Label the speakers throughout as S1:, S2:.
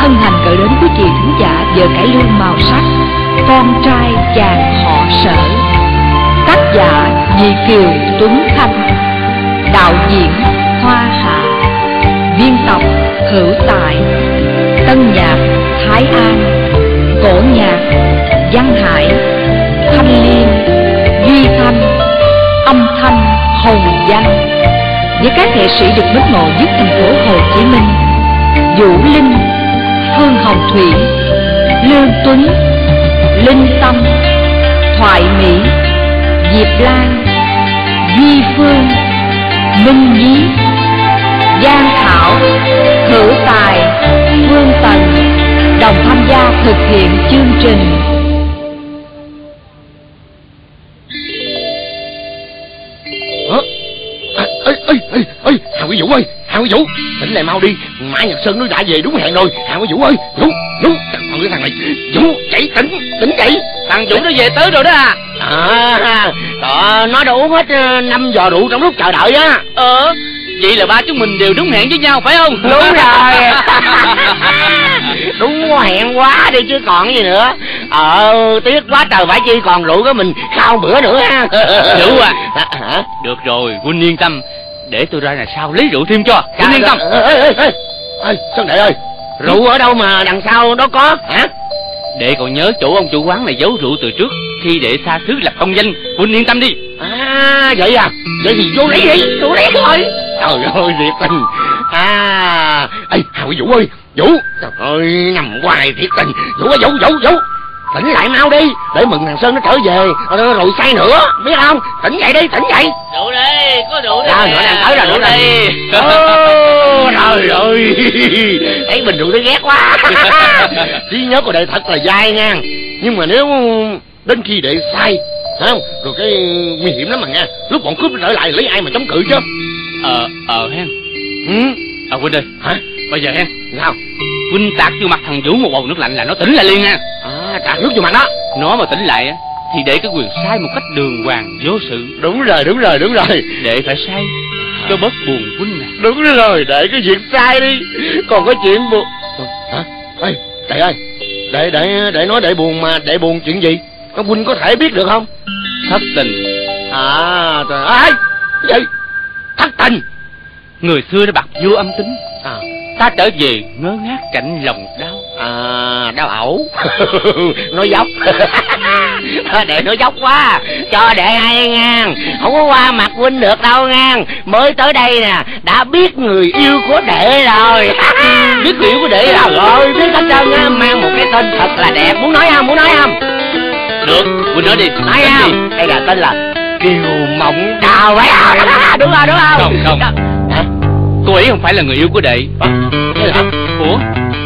S1: hân hạnh gửi đến quý vị thính giả vở cải lương màu sắc Con trai chàng họ Sở. Tác giả Nhị Kiều Tuấn Khanh. Đạo diễn Hoa Hạ. Biên tập Hữu Tài. Tân nhạc Thái An. Cổ nhạc Văn Hải, Thanh Liên, Duy Thanh. Âm thanh Hồng Danh. Với các nghệ sĩ được mến mộ nhất thành phố Hồ Chí Minh: Vũ Linh, Phương Hồng Thủy, Lương Tuấn, Linh Tâm, Thoại Mỹ, Diệp Lan, Duy Phương, Minh Nhí, Giang Thảo, Hữu Tài, Phương Tần đồng tham gia thực hiện chương trình.
S2: Hàng Quý Vũ ơi, Hàng Quý Vũ, tỉnh lại mau đi, Mã Nhật Sơn nó đã về đúng hẹn rồi. Hàng Quý Vũ ơi, Vũ, trời ơi thằng này, Vũ, dậy, tỉnh dậy.
S3: Thằng Vũ nó về tới rồi đó à.
S2: Nó đã uống hết 5 giò rượu trong lúc chờ đợi á.
S3: Vậy là ba chúng mình đều đúng hẹn với nhau phải không?
S2: Đúng rồi. Đúng hẹn quá đi chứ còn gì nữa. Tiếc quá trời, phải chi còn rượu của mình khao bữa nữa ha.
S3: Vũ à. Hả? Được rồi, huynh yên tâm, để tôi ra là sau lấy rượu thêm cho. Huynh yên tâm.
S2: Sơn Đệ ơi, rượu ở đâu mà đằng sau đó có hả?
S3: Đệ còn nhớ chỗ ông chủ quán này giấu rượu từ trước khi đệ xa xứ lập công danh. Huynh yên tâm đi.
S2: Vậy à? Vậy thì vô lấy đi, vô lấy thôi. Trời ơi, thiệt tình. Hào Vũ ơi, Vũ, trời ơi, nằm hoài thiệt tình. Vũ ơi, Vũ, tỉnh lại mau đi, để mừng thằng Sơn nó trở về rồi say nữa, biết không? Tỉnh dậy đi, tỉnh dậy.
S3: Rượu đây, có rượu đây.
S2: Nó đang tới rồi, rượu đây. Trời ơi, thấy bình rượu nó ghét quá. Trí nhớ của đệ thật là dai nha, nhưng mà nếu đến khi đệ say, thấy không, rồi cái nguy hiểm lắm mà nha. Lúc bọn cướp trở lại lấy ai mà chống cự chứ.
S3: Hen. Huynh ơi.
S2: Hả?
S3: Bây giờ hen,
S2: sao?
S3: Huynh tạt vô mặt thằng Vũ một bầu nước lạnh là nó tỉnh lại liền ha.
S2: Tạt nước vô mặt đó.
S3: Nó mà tỉnh lại á thì để cái quyền sai một cách đường hoàng vô sự.
S2: Đúng rồi.
S3: Để phải sai cho bớt buồn huynh nè.
S2: Đúng rồi, để cái việc sai đi, còn có chuyện buồn. Hả? Ê, Đệ ơi, để nói đệ buồn mà đệ buồn chuyện gì? Ông huynh có thể biết được không?
S3: Thất tình.
S2: Trời ơi, gì? Thất tình?
S3: Người xưa đã bạc vô âm tính. Ta trở về ngơ ngác cảnh lòng đau.
S2: Đau ẩu. Nói dốc. Đệ nói dốc quá, cho đệ hay ngang, không có qua mặt huynh được đâu ngang. Mới tới đây nè, đã biết người yêu của đệ rồi.
S3: Biết người yêu của đệ à?
S2: Rồi, biết hết trơn á, mang một cái tên thật là đẹp. Muốn nói không?
S3: Được, huynh nói đi.
S2: Nói không? Đây là tên là Kiều Mộng Đào phải không? Đúng không?
S3: Không.
S2: Hả?
S3: Cô ấy không phải là người yêu của đệ. Ủa?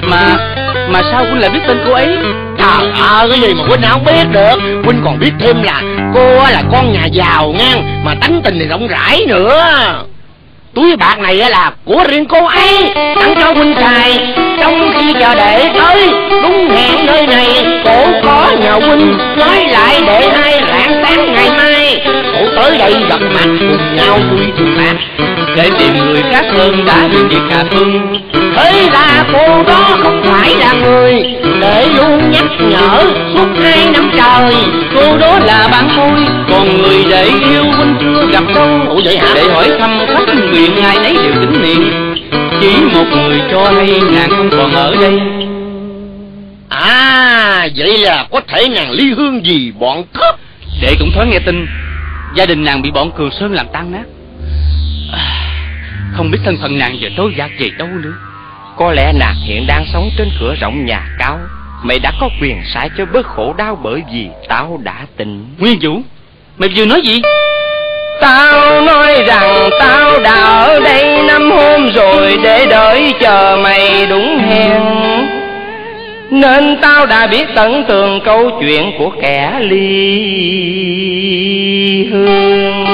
S3: Mà sao huynh lại biết tên cô ấy?
S2: Trời ơi, cái gì mà huynh không biết được. Huynh còn biết thêm là cô là con nhà giàu nha, mà tánh tình thì rộng rãi nữa. Túi bạc này là của riêng cô ấy, tặng cho huynh xài trong khi chờ đệ tới. Đúng hẹn nơi này, cổ có nhờ huynh nói lại để hai rạng sáng ngày mai cổ tới đây gặp mặt cùng nhau vui thường bạc.
S3: Để tìm người khác hơn đã bị việc Hà Phương.
S2: Thế là cô đó không phải là người để luôn nhắc nhở suốt 2 năm trời.
S3: Cô đó là bạn tôi, còn người để yêu huynh chưa gặp đâu.
S2: Ủa vậy hả?
S3: Để hỏi thăm khách nguyện ai nấy đều tín niệm. Chỉ một người cho hay nàng không còn ở đây.
S2: Vậy là có thể nàng ly hương vì bọn cướp.
S3: Đệ cũng thoáng nghe tin gia đình nàng bị bọn Cường Sơn làm tan nát. Không biết thân phận nàng giờ trôi dạt về đâu nữa.
S4: Có lẽ nàng hiện đang sống trên cửa rộng nhà cao. Mày đã có quyền sai cho bớt khổ đau bởi vì tao đã tình.
S3: Nguyên Vũ, mày vừa nói gì?
S4: Tao nói rằng tao đã ở đây 5 hôm rồi để đợi chờ mày đúng hẹn, nên tao đã biết tận tường câu chuyện của kẻ ly hương.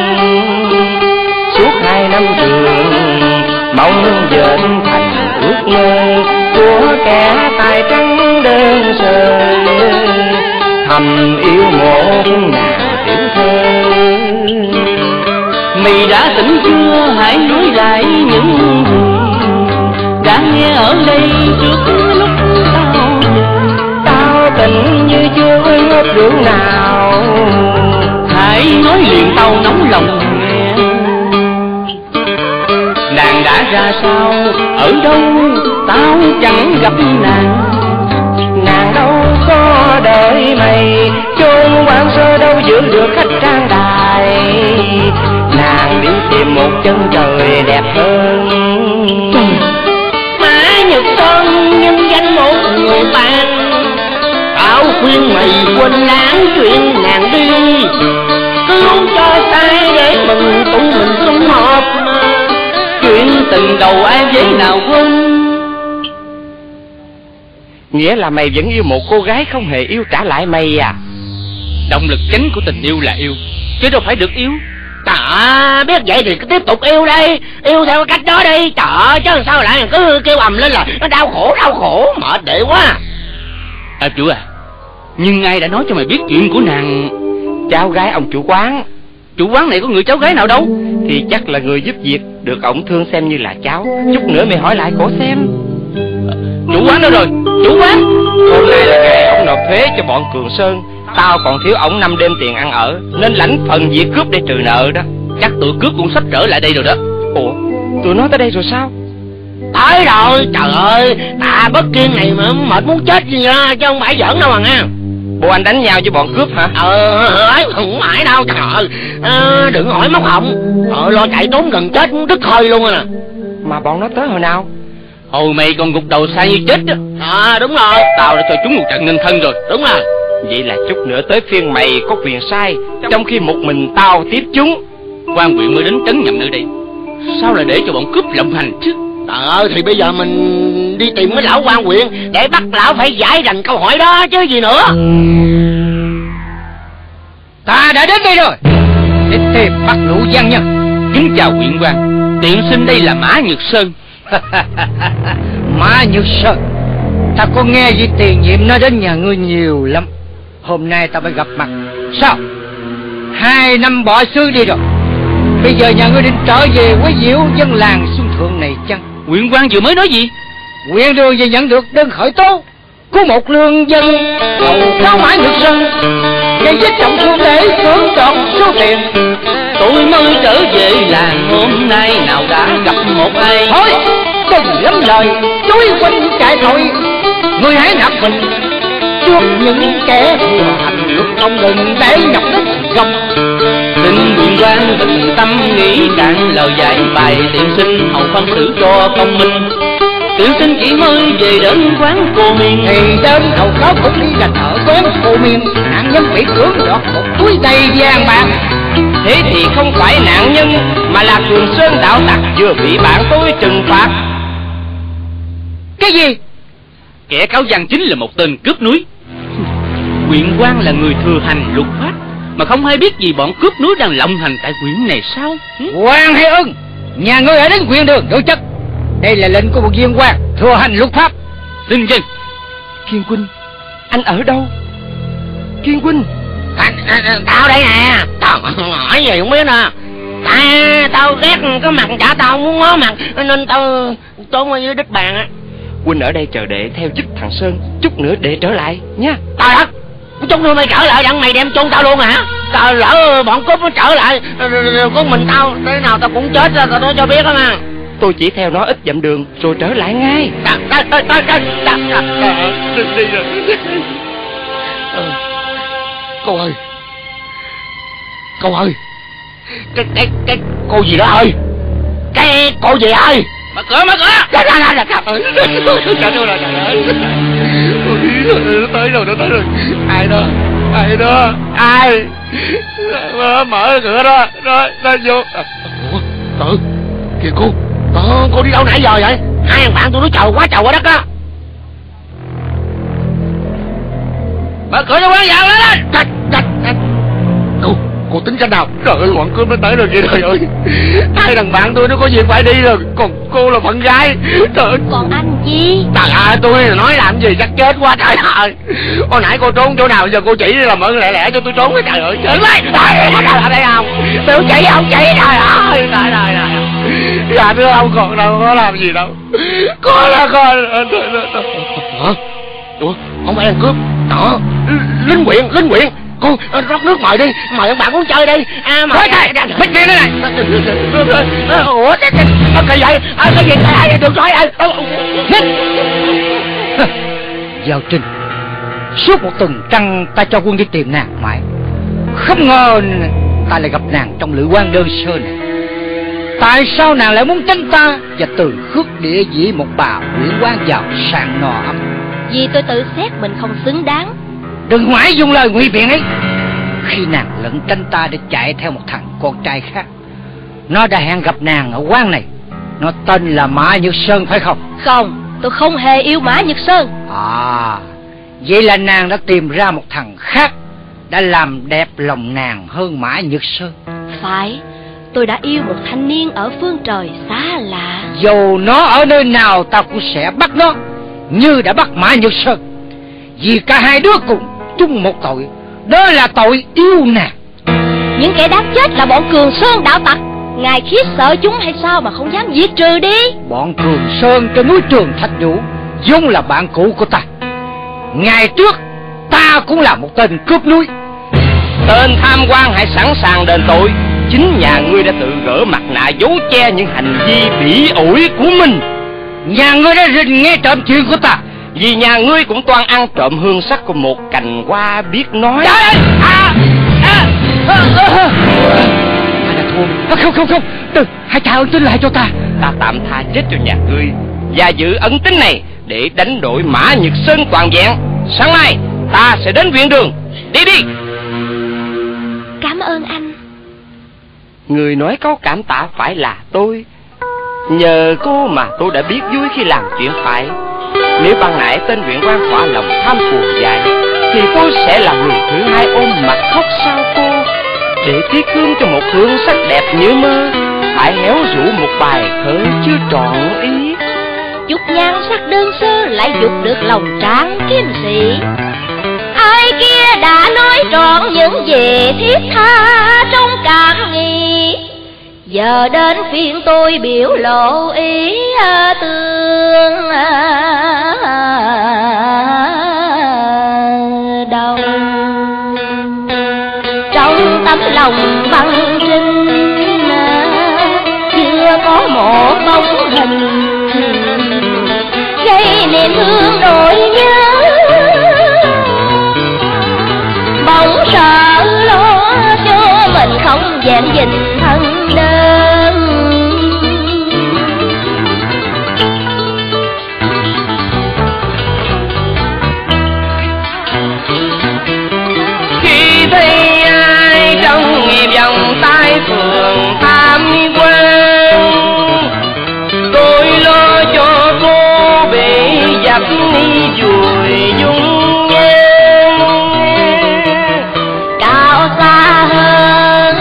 S4: Suốt 2 năm trường mong dệt thành ước mơ của kẻ tài trắng đơn sơ, thầm yêu một nàng tiểu thơ.
S3: Mày đã tỉnh chưa, hãy nói lại những gì đã nghe ở đây trước lúc
S4: biết đường nào.
S3: hãy nói liền tao nóng lòng nghe. Nàng đã ra sao, ở đâu, tao chẳng gặp nàng.
S4: Nàng đâu có đợi mày, chôn quan sơ đâu giữ được khách trang đài. Nàng đi tìm một chân trời đẹp hơn.
S2: Mã Nhật Sơn nhân danh một người bạn, tao khuyên mày quên lãng chuyện nàng đi, cứ cho sai để mình tụi mình sum họp.
S3: Chuyện tình đầu ai dễ nào quên.
S4: Nghĩa là mày vẫn yêu một cô gái không hề yêu trả lại mày à?
S3: Động lực chính của tình yêu là yêu, chứ đâu phải được yêu.
S2: Trời, biết vậy thì cứ tiếp tục yêu đi, yêu theo cách đó đi. Trời, chứ sao lại cứ kêu ầm lên là nó đau khổ, mệt đệ quá.
S3: Chủ à, nhưng ai đã nói cho mày biết chuyện của nàng?
S4: Cháu gái ông chủ quán.
S3: Chủ quán này có người cháu gái nào đâu?
S4: Thì chắc là người giúp việc, được ổng thương xem như là cháu. Chút nữa mày hỏi lại cổ xem.
S3: Chủ quán đâu rồi? Chủ quán,
S4: hôm nay là ngày ổng nộp thuế cho bọn Cường Sơn. Tao còn thiếu ổng 5 đêm tiền ăn ở, nên lãnh phần việc cướp để trừ nợ đó.
S3: chắc tụi cướp cũng sắp trở lại đây rồi đó.
S4: Ủa, tụi nó tới đây rồi sao?
S2: Tới rồi, trời ơi, ta bất kiên này mà mệt muốn chết gì đó, chứ không phải giỡn đâu mà nghe.
S4: Bộ anh đánh nhau với bọn cướp hả?
S2: Không phải đâu, trời ơi. Đừng hỏi móc họng. Lo chạy trốn gần chết muốn đứt hơi luôn à.
S4: Mà bọn nó tới hồi nào?
S3: Hồi mày còn gục đầu sai như chết đó.
S2: Đúng rồi.
S3: Tao đã cho chúng một trận nên thân rồi.
S2: Đúng rồi.
S4: Vậy là chút nữa tới phiên mày có quyền sai, trong khi một mình tao tiếp chúng.
S3: Quan huyện mới đến trấn nhậm nơi đây, sao lại để cho bọn cướp lộng hành chứ?
S2: Trời ơi, thì bây giờ mình đi tìm cái lão quan huyện để bắt lão phải giải đành câu hỏi đó chứ gì nữa.
S5: Ta đã đến đây rồi để tìm bắt lũ gian nhân.
S3: Kính chào huyện quan, tiện xin đây là Mã Nhật Sơn.
S5: Mã Nhật Sơn, ta có nghe với tiền nhiệm nói đến nhà ngươi nhiều lắm. Hôm nay ta phải gặp mặt. Sao 2 năm bỏ xứ đi rồi, bây giờ nhà ngươi định trở về quấy nhiễu dân làng Xuân Thượng này chăng?
S3: Huyện quan vừa mới nói gì?
S5: Huyện đường vừa nhận được đơn khởi tố của một lương dân cầu cáo Mã Nhật Sơn gây giết trọng thương để cưỡng đoạt số tiền.
S3: Tôi mới trở về làng hôm nay, nào đã gặp một ai.
S5: Thôi, đừng lắm lời, nói quanh chạy thôi. Ngươi hãy nạp mình trước những kẻ thừa hành luật không, đừng để nhọc đến gầm.
S3: Xin huyện quan bình tâm nghĩ cạn lời giải bài, tiện sinh hầu phân xử cho công minh. Tiện sinh chỉ mới về đến quán cô Miên,
S5: thì đến hầu cáo cũng đi gạch ở quán cô Miên. Nạn nhân bị cưỡng đoạt một túi đầy vàng bạc.
S4: Thế thì không phải nạn nhân, mà là Cường Sơn đạo tặc vừa bị bạn tôi trừng phạt.
S5: Cái gì?
S3: Kẻ cáo văn chính là một tên cướp núi. Huyện quan là người thừa hành luật pháp, mà không hay biết gì bọn cướp núi đang lộng hành tại huyện này sao?
S5: Quan hay ưng, nhà ngươi ở đến huyện đường đối chất. Đây là lệnh của một viên quan thừa hành luật pháp.
S3: Xin dân.
S4: Kiên Huynh, anh ở đâu? Kiên Huynh.
S2: Tao đây nè. Tao hỏi gì không biết nè. Tao ghét cái mặt chả, tao không muốn ngó mặt, nên tao trốn ở dưới đít bàn á.
S4: Huynh ở đây chờ đệ theo chức thằng Sơn, chút nữa đệ trở lại nha.
S2: Trời đất, chút nữa mày trở lại đặng mày đem chôn tao luôn hả? Tao lỡ bọn cướp nó trở lại, có mình tao thế nào tao cũng chết ra, tao nói cho biết đó mà.
S4: Tôi chỉ theo nó ít dặm đường rồi trở lại ngay.
S2: Đi rồi. Cô ơi, cô ơi, cái cô gì đó ơi, cái cô gì ơi.
S3: Mở cửa, mở cửa.
S2: Trời ơi, tới rồi, nó tới rồi. Ai đó, ai mở cửa đó, nó vô. Ủa, kìa cô đi đâu nãy giờ vậy? Hai thằng bạn tôi nó chờ quá đất á.
S3: Mở cửa cho quán vào lên.
S2: Cô tính cách nào? Trời ơi, bọn cướp nó tới rồi kìa, trời ơi. Hai thằng bạn tôi nó có việc phải đi rồi, còn cô là phận gái. Trời ơi.
S1: Còn anh chi?
S2: Trời ơi, tôi nói làm gì chắc chết quá trời ơi. Hồi nãy cô trốn chỗ nào giờ cô chỉ làm ơn lẹ cho tôi trốn cái trời ơi. Trời ơi, ở đây không? Tôi không chỉ trời ơi. Trời. Dạ thưa ông, còn đâu có làm gì đâu. Có là con. Hả? Ủa, không phải ăn cướp. Đó, lính quyện. Con rót nước mời đi, mời ông bạn uống chơi đi. Mời thầy, bích kia đây này. Ủa, cái gì vậy? Cái gì vậy? Đừng nói ai.
S5: Giao Trinh, suốt một tuần trăng ta cho quân đi tìm nàng mãi, không ngờ ta lại gặp nàng trong lữ quan đơn sơ này. Tại sao nàng lại muốn tránh ta và từ khước địa vị một bà huyện quan giàu sang no ấm?
S6: Vì tôi tự xét mình không xứng đáng.
S5: Đừng mãi dùng lời ngụy biện ấy. Khi nàng lẩn tránh ta để chạy theo một thằng con trai khác, nó đã hẹn gặp nàng ở quán này. Nó tên là Mã Nhược Sơn phải không?
S6: Không, tôi không hề yêu Mã Nhược Sơn.
S5: À, vậy là nàng đã tìm ra một thằng khác đã làm đẹp lòng nàng hơn Mã Nhược Sơn.
S6: Phải, tôi đã yêu một thanh niên ở phương trời xa lạ.
S5: Dù nó ở nơi nào ta cũng sẽ bắt nó, như đã bắt Mã Nhược Sơn. Vì cả hai đứa cùng chung một tội, đó là tội yêu nàng.
S6: Những kẻ đáng chết là bọn Cường Sơn đạo tặc. Ngài khiếp sợ chúng hay sao mà không dám diệt trừ đi?
S5: Bọn Cường Sơn trên núi Trường Thạch Vũ vốn là bạn cũ của ta. Ngày trước ta cũng là một tên cướp núi.
S4: Tên tham quan hãy sẵn sàng đền tội. Chính nhà ngươi đã tự gỡ mặt nạ giấu che những hành vi bỉ ổi của mình.
S5: Nhà ngươi đã rình nghe trộm chuyện của ta.
S4: Vì nhà ngươi cũng toan ăn trộm hương sắc của một cành hoa biết nói.
S5: Trời ơi! Không, hãy trả ơn tính lại cho ta.
S4: Ta tạm tha chết cho nhà ngươi và giữ ấn tính này để đánh đổi Mã Nhược Sơn toàn vẹn. Sáng mai ta sẽ đến viện đường. Đi.
S6: Cảm ơn anh.
S4: Người nói câu cảm tạ phải là tôi. Nhờ cô mà tôi đã biết vui khi làm chuyện phải. Nếu ban nãy tên huyện quan thỏa lòng tham cuồng dại, thì tôi sẽ là người thứ hai ôm mặt khóc sao cô, để tiếc thương cho một hương sắc đẹp như mơ, phải héo rũ một bài thơ chưa trọn ý.
S6: Chút nhan sắc đơn sơ lại dục được lòng tráng kim sĩ. Ai kia đã nói trọn những gì thiết tha trong cảm nghĩ. Giờ đến phiên tôi biểu lộ ý tương đầu. Trong tấm lòng băng trinh chưa có một bóng hình gây niềm thương nỗi nhớ. Bỗng sợ lo cho mình không dám dình thân đơn.
S4: Khi thấy ai trong vòng tay phường tham quan, tôi lo cho cô bị giặc ni dùi dung nhan.
S6: Cao xa hơn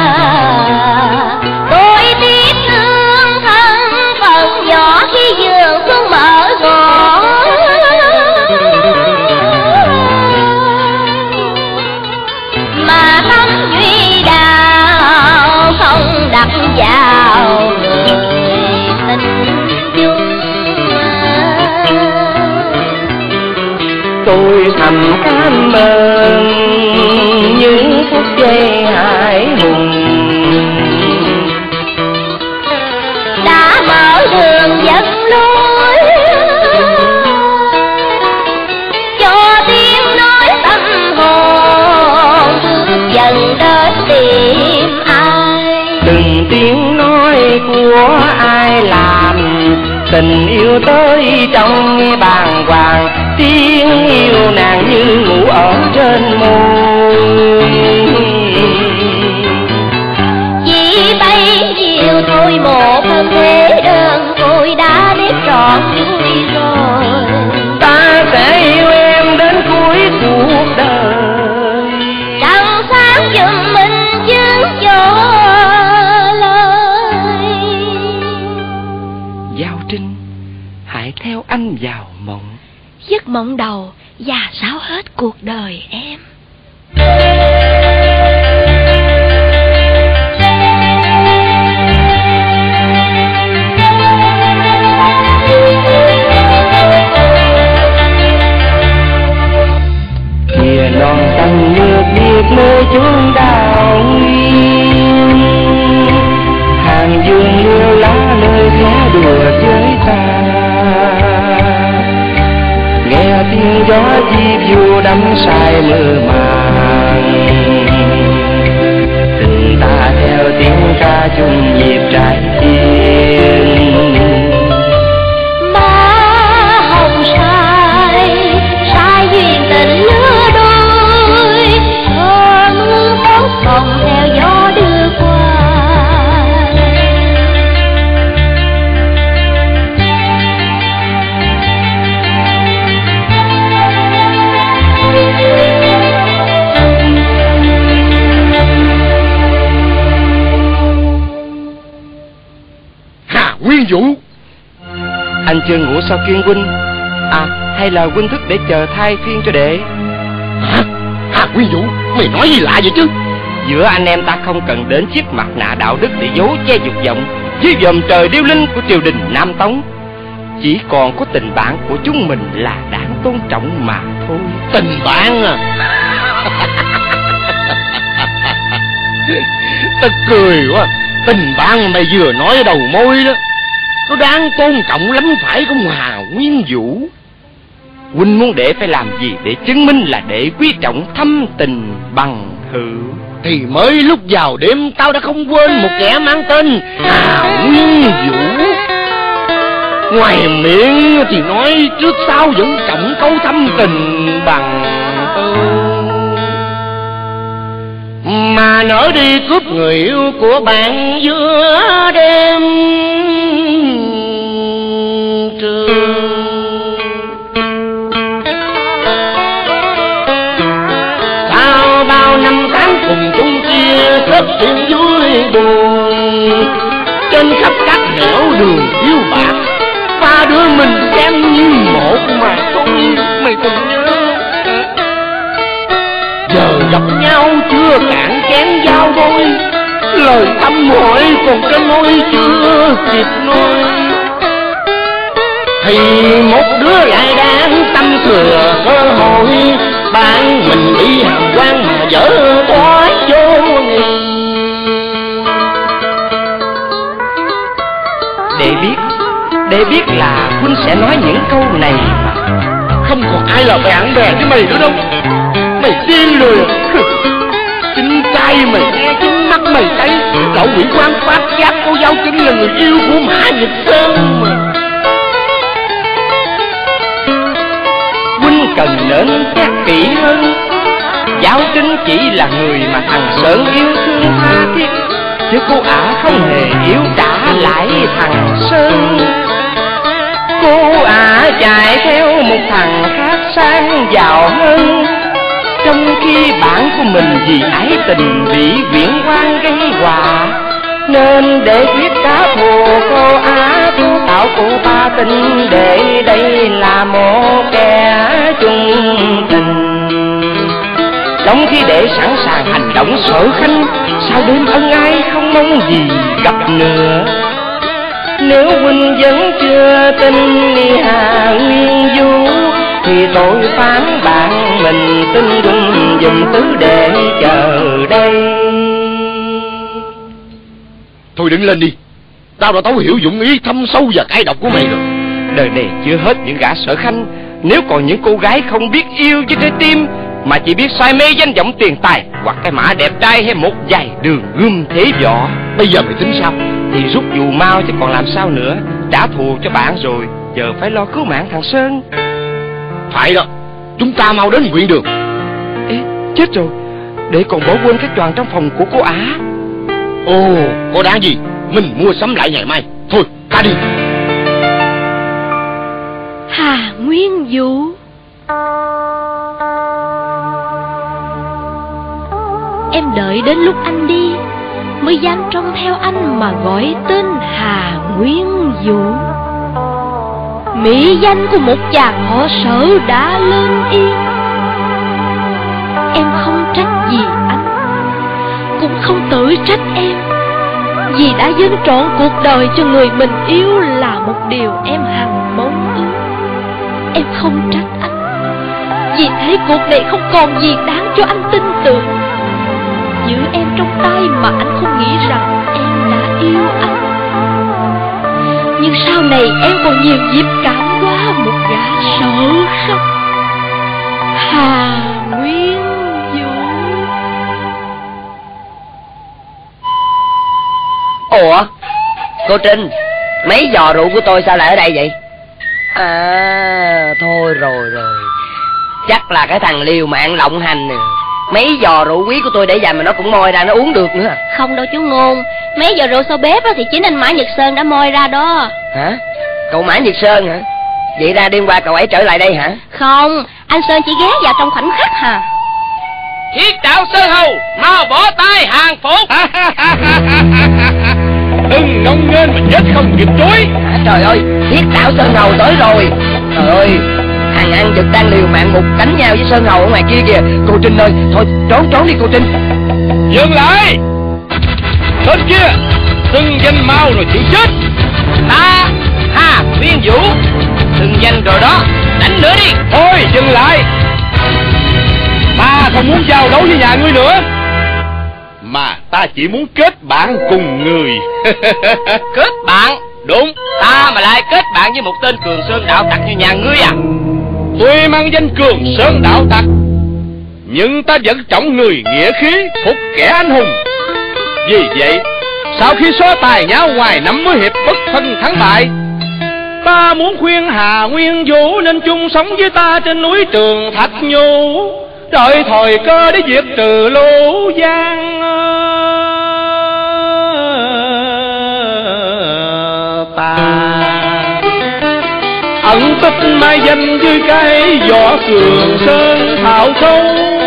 S6: tôi tiếc thương thân phận nhỏ khi giường xuân mở ngõ. Mà tâm duy đạo không đặt vào tình chung.
S4: Tôi thầm cảm ơn những phút giây hãi hùng
S6: đã mở đường dẫn lối cho tiếng nói tâm hồn bước dần đến tìm ai.
S4: từng tiếng nói của ai làm tình yêu tới trong bàng hoàng. Tiếng yêu nàng như ngủ ở trên môi.
S6: Vì bấy nhiêu tôi một thân thế đơn, tôi đã biết trọn vui rồi.
S4: Ta sẽ yêu em đến cuối cuộc đời.
S6: Trăng sáng giùm mình chứng cho lời.
S4: Giao Trinh, hãy theo anh vào mộng.
S6: Giấc mộng đầu và sao hết cuộc đời em.
S4: tiếng gió di vu đắm say mơ màng. Tình ta theo tiếng ca chung nhịp trái tim.
S6: Má hồng sai duyên tình lứa đôi, thơ mưa phố còn theo gió đưa qua.
S2: Nguyên Vũ,
S4: anh chưa ngủ sao Kiên huynh? À, hay là huynh thức để chờ thay phiên cho đệ?
S2: Hả? Nguyên Vũ, mày nói gì lạ vậy chứ?
S4: Giữa anh em ta không cần đến chiếc mặt nạ đạo đức để giấu che dục vọng dưới dòm trời điêu linh của triều đình Nam Tống. Chỉ còn có tình bạn của chúng mình là đáng tôn trọng mà thôi.
S2: Tình bạn à? Ta cười quá. Tình bạn mà mày vừa nói ở đầu môi đó, nó đáng tôn trọng lắm phải không Hà Nguyên Vũ?
S4: Huynh muốn đệ phải làm gì để chứng minh là đệ quý trọng thâm tình bằng hữu?
S2: Thì mới lúc vào đêm tao đã không quên một kẻ mang tên Hà Nguyên Vũ. Ngoài miệng thì nói trước sau vẫn trọng câu thâm tình bằng hữu, mà nỡ đi cướp người yêu của bạn giữa đêm trường. Sau bao năm tháng cùng chung chia rất chuyện vui buồn, trên khắp các nẻo đường yêu bạc, ba đứa mình xem như một mà thôi. Mày từng nhớ giờ gặp nhau chưa cạn chén giao đôi, lời thăm hỏi còn trên môi chưa kịp nói, thì một đứa lại đang tâm thừa cơ hội, bạn mình đi hàm quan mà dở quá vô nghị.
S4: Để biết là huynh sẽ nói những câu này mà.
S2: Không còn ai là bạn bè với mày nữa đâu. Mày điên rồi. Chính tay mày nghe, chính mắt mày thấy lão quỷ quan phát giác cô Giao Trinh là người yêu của Mã Nhật Sơn mà.
S4: Huynh cần nên xét kỹ hơn. Giao Trinh chỉ là người mà thằng Sơn yêu thương tha thiết, chứ cô ả không hề yếu trả lại thằng Sơn. Cô ả chạy theo một thằng khác sang giàu hơn, trong khi bạn của mình vì ái tình bị viễn quan gây họa. Nên để biết cá thù cô á, cô tạo cô ta tình, để đây là một kẻ chung tình. Trong khi để sẵn sàng hành động sở khanh, sao đêm ân ai không mong gì gặp nữa. Nếu huynh vẫn chưa tin Hà Nguyên Vũ, thì tôi phán bạn mình tin huynh dùm tứ đệ chờ đây.
S2: Thôi đứng lên đi, tao đã thấu hiểu dụng ý thâm sâu và cay độc của mày rồi.
S4: Đời này chưa hết những gã sở khanh. Nếu còn những cô gái không biết yêu với trái tim, mà chỉ biết say mê danh vọng tiền tài, hoặc cái mã đẹp trai, hay một vài đường gươm thế võ,
S2: bây giờ mày tính sao?
S4: Thì rút dù mau chứ còn làm sao nữa. Trả thù cho bạn rồi, giờ phải lo cứu mạng thằng Sơn.
S2: Phải đó, chúng ta mau đến huyện đường.
S4: Ê, chết rồi, để còn bỏ quên cái choàng trong phòng của cô ả.
S2: Ồ, có đáng gì, mình mua sắm lại ngày mai. Thôi, ta đi.
S6: Hà Nguyên Vũ, em đợi đến lúc anh đi mới dám trông theo anh mà gọi tên Hà Nguyên Vũ. Mỹ danh của một chàng họ Sở đã lên yên. Em không trách gì anh, cũng không tự trách em, vì đã dâng trọn cuộc đời cho người mình yêu là một điều em hằng mong ước. Em không trách anh, vì thế cuộc này không còn gì đáng cho anh tin tưởng. Giữ em trong tay mà anh không nghĩ rằng em đã yêu anh. Nhưng sau này em còn nhiều dịp cảm hóa một gã Sở Khanh.
S4: Cô Trinh, mấy giò rượu của tôi sao lại ở đây vậy? À, thôi rồi. Chắc là cái thằng liều mạng lộng hành nè. Mấy giò rượu quý của tôi để dành mà nó cũng moi ra nó uống được nữa.
S6: Không đâu chú Ngôn, mấy giò rượu sau bếp thì chính anh Mã Nhật Sơn đã moi ra đó.
S4: Hả? Cậu Mã Nhật Sơn hả? Vậy ra đêm qua cậu ấy trở lại đây hả?
S6: Không, anh Sơn chỉ ghé vào trong khoảnh khắc hà.
S3: Thiết đạo Sơn Hầu, mau bỏ tay hàng phục.
S2: Đừng ngông nghênh mà chết không kịp chuối.
S4: Trời ơi, Thiết đạo Sơn Hầu tới rồi. Trời ơi, thằng ăn giật đang liều mạng một cánh nhau với Sơn Hầu ở ngoài kia kìa. Cô Trinh ơi, thôi trốn đi cô Trinh.
S2: Dừng lại. Tên kia, xưng danh mau rồi chịu chết.
S3: Ta Hà Nguyên Vũ, xưng danh rồi đó, đánh nữa đi.
S2: Thôi dừng lại. Ta không muốn giao đấu với nhà ngươi nữa, mà ta chỉ muốn kết bạn cùng người.
S3: Kết bạn?
S2: Đúng.
S3: Ta mà lại kết bạn với một tên Cường Sơn đạo tặc như nhà ngươi à?
S2: Tuy mang danh Cường Sơn đạo tặc, nhưng ta vẫn trọng người nghĩa khí, phục kẻ anh hùng. Vì vậy, sau khi xóa tài nháo ngoài năm mới hiệp bất phân thắng bại, ta muốn khuyên Hà Nguyên Vũ nên chung sống với ta trên núi Trường Thạch Nhu, đợi thời cơ để diệt trừ Lô Giang ta. Ẩn tích mai danh dưới cái võ Cường Sơn thảo sâu,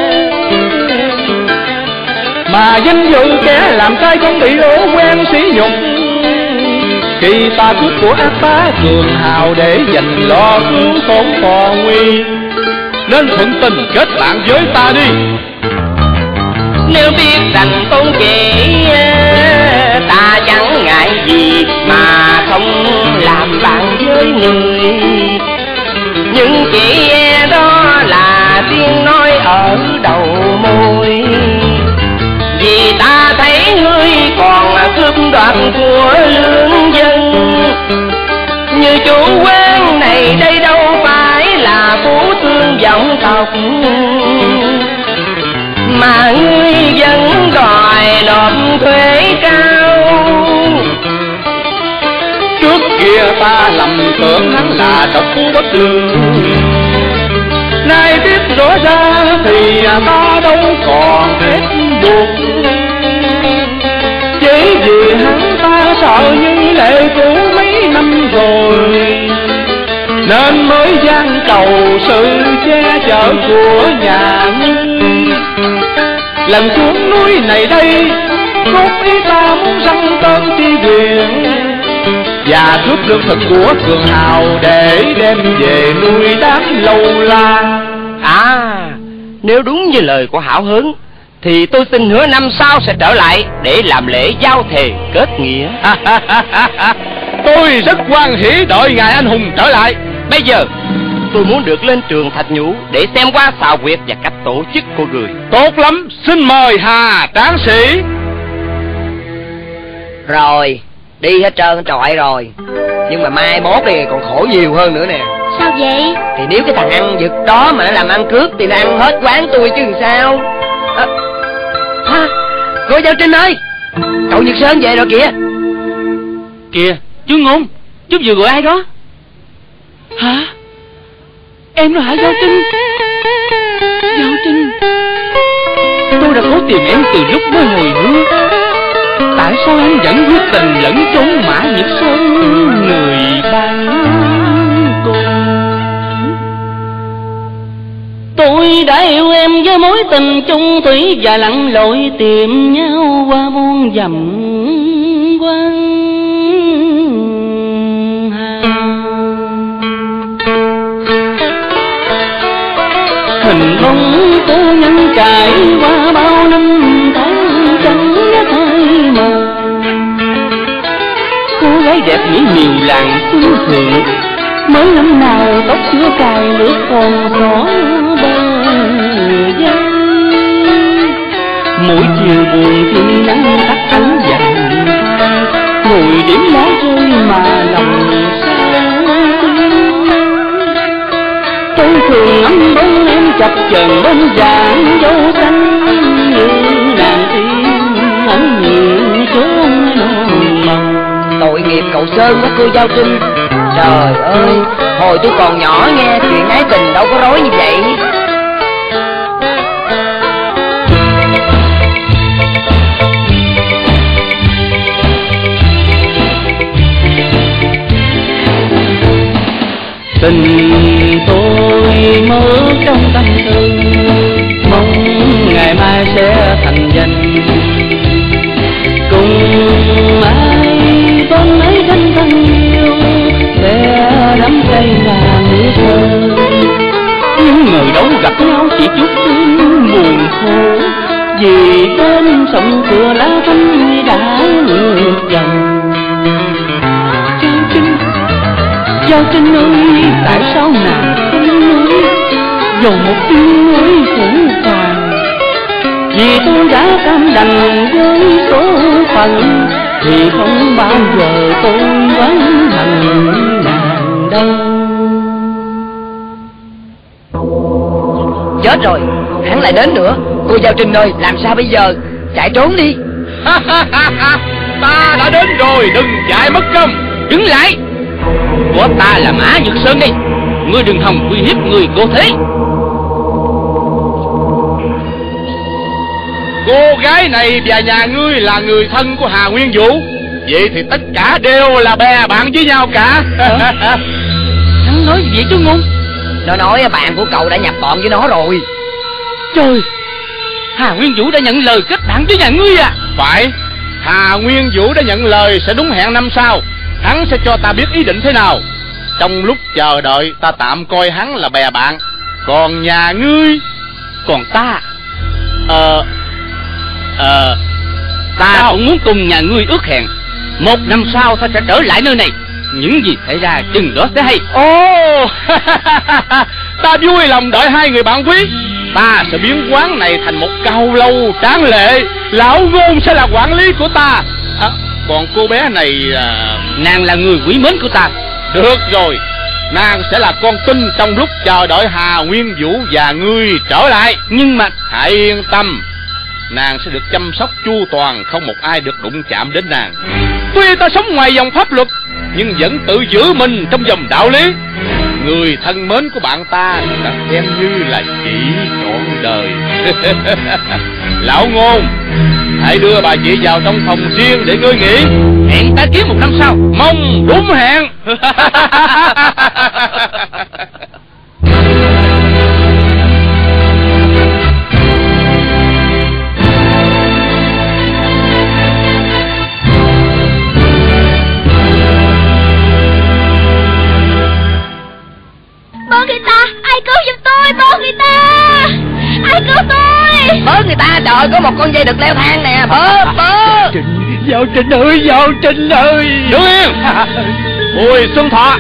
S2: mà danh dự kẻ làm sai không bị lỗ quen sỉ nhục. Khi ta cướp của ác bá Cường Hào để dành lo cứu tổn phò nguy, nên thuận tình kết bạn với ta đi.
S3: Nếu biết đành tôn chỉ, ta chẳng ngại gì mà không làm bạn với người. Nhưng chỉ đó là tiếng nói ở đầu môi, vì ta thấy ngươi còn cướp đoạt của lương dân. Như chủ quán này đây đâu phải là phú thương vọng tộc, mà ngươi vẫn đòi nộp thuế cao.
S2: Trước kia ta lầm tưởng hắn là độc phú bất lương, nay biết rõ ra thì ta đâu còn ép buộc. Chỉ vì hắn ta sợ như lệ cũ mấy năm rồi, nên mới gian cầu sự che chở của nhà ngươi. Lần xuống núi này đây, cốt ý ta muốn răng tên ti quyền, và cướp lương thực của Cường Hào để đem về nuôi đám lâu la.
S3: À, nếu đúng như lời của hảo hứng thì tôi xin hứa năm sau sẽ trở lại để làm lễ giao thề kết nghĩa.
S2: Tôi rất hoan hỉ đợi ngài anh hùng trở lại.
S3: Bây giờ tôi muốn được lên Trường Thạch Nhũ để xem qua xào quyệt và cách tổ chức của người.
S2: Tốt lắm, xin mời Hà tráng sĩ.
S4: Rồi, đi hết trơn trọi rồi. Nhưng mà mai mốt thì còn khổ nhiều hơn nữa nè.
S6: Sao vậy?
S4: Thì nếu cái thằng ăn giật đó mà nó làm ăn cướp thì nó ăn hết quán tôi chứ làm sao. Cô Giao Trinh ơi, cậu Nhật Sơn về rồi kìa.
S3: Kìa, chú Ngôn, chú vừa gọi ai đó? Hả? Em đó hả Giao Trinh? Giao Trinh, tôi đã cố tìm em từ lúc mới hồi hương. Tại sao em vẫn quyết tình lẫn trốn Mã Nhật Sơn người bạn cùng? Tôi đã yêu em với mối tình chung thủy, và lặn lội tìm nhau qua muôn dặm quanh hà. Hình bóng cô nhân trải qua bao năm tháng chẳng thay mờ. Cô gái đẹp mỹ miều làng xuân thượng, mới năm nào tóc chưa cài nước còn rõ bờ vai. Mỗi chiều buồn khi nắng tắt ánh vàng, ngồi đếm lá rơi mà lòng sao thương. Tôi thường ngắm bóng em chập chờn bên dàn dâu xanh, như nàng tiên ngắm nhìn chốn non màu.
S4: Tội nghiệp
S3: cậu Sơn với cô Giao Trinh. Trời ơi, hồi tôi còn nhỏ nghe chuyện ái tình đâu có rối như vậy.
S4: Tình tôi mơ trong tâm tư, mong ngày mai sẽ thành danh. Cùng ai vẫn ấy thân thân yêu, sẽ đắm say ngàn nước thơ. Nhưng người đâu gặp nhau chỉ chút đêm buồn khổ, vì bên sông cửa lá thanh đã ngược dòng. Giao Trinh ơi, tại sao nàng không nói dầu một tiếng nói phủ phàng? Vì tôi đã cam đành với số phận, thì không bao giờ tôi oán hận nàng đâu.
S3: Chết rồi, hắn lại đến nữa. Cô Giao Trinh ơi, làm sao bây giờ? Chạy trốn đi.
S4: Ta đã đến rồi, đừng chạy mất công. Đứng lại. Của ta là Mã Nhược Sơn đây, ngươi đừng hòng uy hiếp người cô thế. Cô gái này và nhà ngươi là người thân của Hà Nguyên Vũ, vậy thì tất cả đều là bè bạn với nhau cả. Hắn nói gì vậy chú Ngôn?
S3: Nó nói bạn của cậu đã nhập bọn với nó rồi.
S4: Trời, Hà Nguyên Vũ đã nhận lời kết bạn với nhà ngươi à? Phải, Hà Nguyên Vũ đã nhận lời sẽ đúng hẹn năm sau. Hắn sẽ cho ta biết ý định thế nào. Trong lúc chờ đợi ta tạm coi hắn là bè bạn. Còn nhà ngươi, còn ta ta cũng muốn cùng nhà ngươi ước hẹn. 1 năm sau ta sẽ trở lại nơi này. Những gì xảy ra chừng đó sẽ hay. Ồ, ta vui lòng đợi hai người bạn quý. Ta sẽ biến quán này thành một cao lâu tráng lệ. Lão Ngôn sẽ là quản lý của ta. Còn cô bé này nàng là người quý mến của ta. Được rồi, nàng sẽ là con tin trong lúc chờ đợi Hà Nguyên Vũ và ngươi trở lại. Nhưng mà hãy yên tâm, nàng sẽ được chăm sóc chu toàn, không một ai được đụng chạm đến nàng. Tuy ta sống ngoài vòng pháp luật, nhưng vẫn tự giữ mình trong vòng đạo lý. Người thân mến của bạn ta đã xem như là chị trọn đời. Lão Ngôn, hãy đưa bà chị vào trong phòng riêng để ngươi nghỉ. Hẹn ta kiếm 1 năm sau. Mong đúng hẹn.
S6: Bớ người ta, ai cứu giùm tôi, bớ người ta, ai cứu tôi.
S3: Bớ người ta, trời, có một con dây được leo thang nè. Bớ
S5: Giao Trinh ơi, Giao Trinh ơi.
S4: Đứng yên. Bùi Xuân Thọ.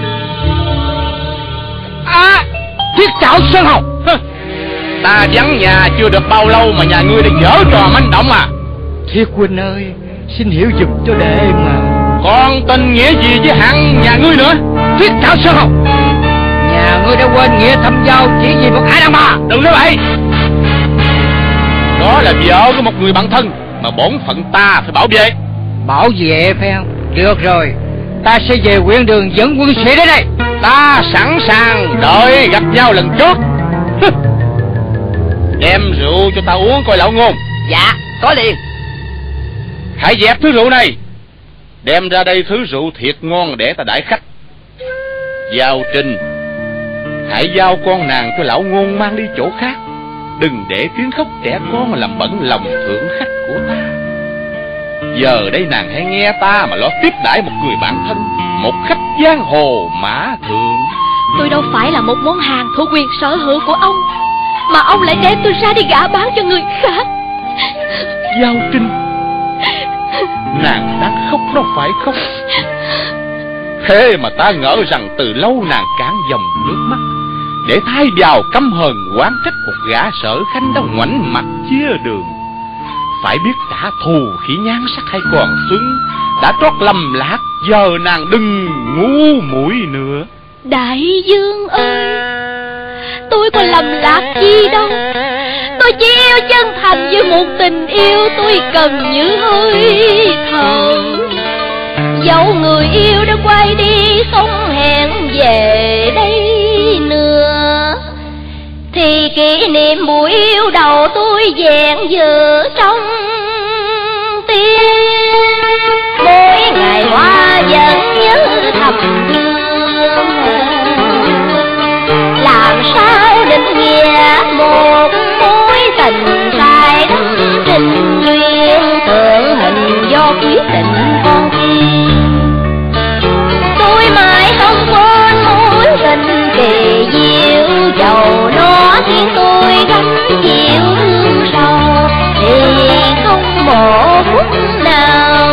S4: Thiết Trảo Sơn Hồng. Ta vắng nhà chưa được bao lâu mà nhà ngươi đang giở trò manh động à?
S5: Thiết huynh ơi, xin hiểu giùm cho đệ mà.
S4: Còn tình nghĩa gì với hạng nhà ngươi nữa? Thiết Trảo Sơn Hồng,
S5: Nhà ngươi đã quên nghĩa thâm giao chỉ vì một ai đàn bà.
S4: đừng nói vậy. Đó là vợ của một người bạn thân mà bổn phận ta phải bảo vệ.
S5: Bảo vệ phải không? Được rồi, ta sẽ về huyện đường dẫn quân sĩ đến đây.
S4: Ta sẵn sàng đợi gặp nhau lần trước. Đem rượu cho ta uống coi Lão Ngôn.
S3: Dạ, có liền.
S4: Hãy dẹp thứ rượu này, đem ra đây thứ rượu thiệt ngon để ta đãi khách. Giao Trinh, hãy giao con nàng cho Lão Ngôn mang đi chỗ khác. Đừng để tiếng khóc trẻ con làm bẩn lòng thượng khách của ta. Giờ đây nàng hãy nghe ta mà lo tiếp đãi một người bạn thân, một khách giang hồ Mã Thượng.
S6: Tôi đâu phải là một món hàng thuộc quyền sở hữu của ông, mà ông lại đem tôi ra đi gả bán cho người khác.
S4: Giao Trinh, nàng đang khóc đâu phải không? Thế mà ta ngỡ rằng từ lâu nàng cản dòng nước mắt để thay vào căm hờn oán trách một gã sở khanh đã ngoảnh mặt chia đường. Phải biết trả thù khi nhan sắc hay còn xuân, đã trót lầm lạc, giờ nàng đừng ngu muội nữa.
S6: Đại dương ơi, tôi còn lầm lạc chi đâu. Tôi chỉ yêu chân thành với một tình yêu tôi cần như hơi thở. dẫu người yêu đã quay đi không hẹn về đây nữa, thì kỷ niệm buổi yêu đầu tôi vẹn giữ trong tim. Mỗi ngày hoa vẫn nhớ thầm thương, làm sao định nghĩa một mối tình sai đắm trình duyên, tượng hình do quyết định con tim. Tôi mãi không quên mối tình kỳ diệu, dầu nó khiến tôi gánh chịu thương sầu thì không một phút nào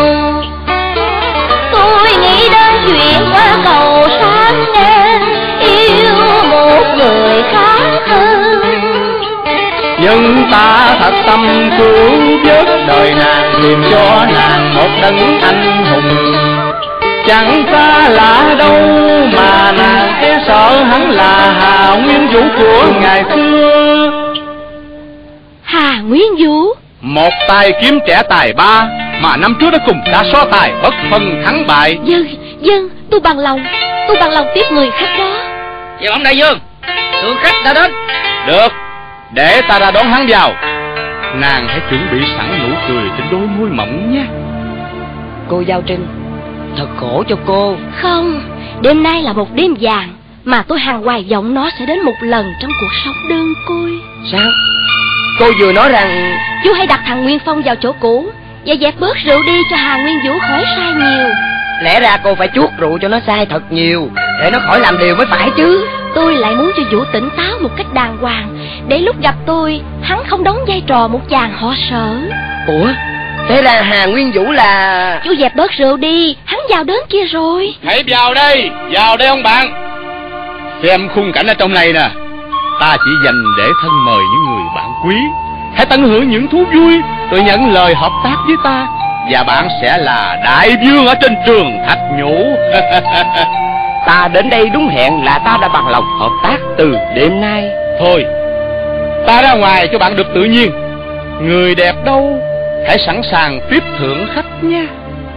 S6: tôi nghĩ đến chuyện qua cầu sáng nên yêu một người khác hơn.
S4: Nhưng ta thật tâm cứu vớt đời nàng, tìm cho nàng một đấng anh hùng. Chẳng xa lạ đâu mà nàng e sợ hắn là Hà Nguyên Vũ của ngày xưa.
S6: Hà Nguyên Vũ,
S4: một tài kiếm trẻ tài ba mà năm trước đã cùng ta so tài bất phân thắng bại.
S6: Dân, tôi bằng lòng tiếp người khách đó.
S5: Chào ông đại vương, thượng khách đã đến.
S4: Được, để ta ra đón hắn vào. Nàng hãy chuẩn bị sẵn nụ cười trên đôi môi mỏng nha.
S3: Cô Giao Trinh, thật khổ cho cô.
S6: Không, đêm nay là một đêm vàng mà tôi hằng hoài vọng nó sẽ đến một lần trong cuộc sống đơn côi.
S3: Sao? Cô vừa nói rằng
S6: Chú hãy đặt thằng Nguyên Phong vào chỗ cũ và dẹp bớt rượu đi cho Hà Nguyên Vũ khỏi sai nhiều.
S3: lẽ ra cô phải chuốt rượu cho nó sai thật nhiều để nó khỏi làm điều mới phải chứ.
S6: Tôi lại muốn cho Vũ tỉnh táo một cách đàng hoàng, để lúc gặp tôi hắn không đóng vai trò một chàng họ Sở.
S3: Ủa, thế là Hà Nguyên Vũ là...
S6: Chú dẹp bớt rượu đi, hắn vào đến kia rồi.
S4: Hãy vào đây ông bạn. Xem khung cảnh ở trong này nè. Ta chỉ dành để thân mời những người bạn quý. Hãy tận hưởng những thú vui rồi nhận lời hợp tác với ta, và bạn sẽ là đại vương ở trên trường Thạch Nhũ.
S3: Ta đến đây đúng hẹn là ta đã bằng lòng hợp tác từ đêm nay.
S4: Thôi, ta ra ngoài cho bạn được tự nhiên. Người đẹp đâu, hãy sẵn sàng tiếp thượng khách nha.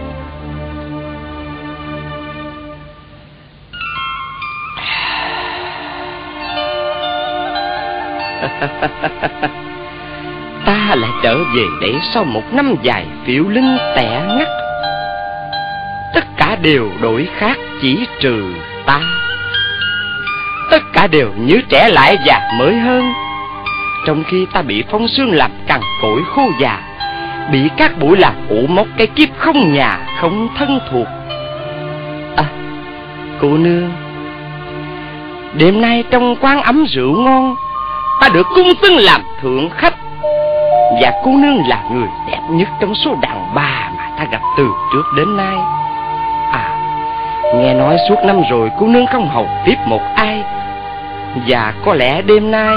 S3: Ta lại trở về để sau một năm dài phiêu linh tẻ ngắt. Tất cả đều đổi khác chỉ trừ ta. Tất cả đều như trẻ lại và mới hơn. Trong khi ta bị phong sương làm cằn cỗi khô già, bị các bụi làm ủ mốc cái kiếp không nhà không thân thuộc. À, cô nương, đêm nay trong quán ấm rượu ngon, ta được cung xưng làm thượng khách. Và cô nương là người đẹp nhất trong số đàn bà mà ta gặp từ trước đến nay. À, nghe nói suốt năm rồi cô nương không hầu tiếp một ai. Và có lẽ đêm nay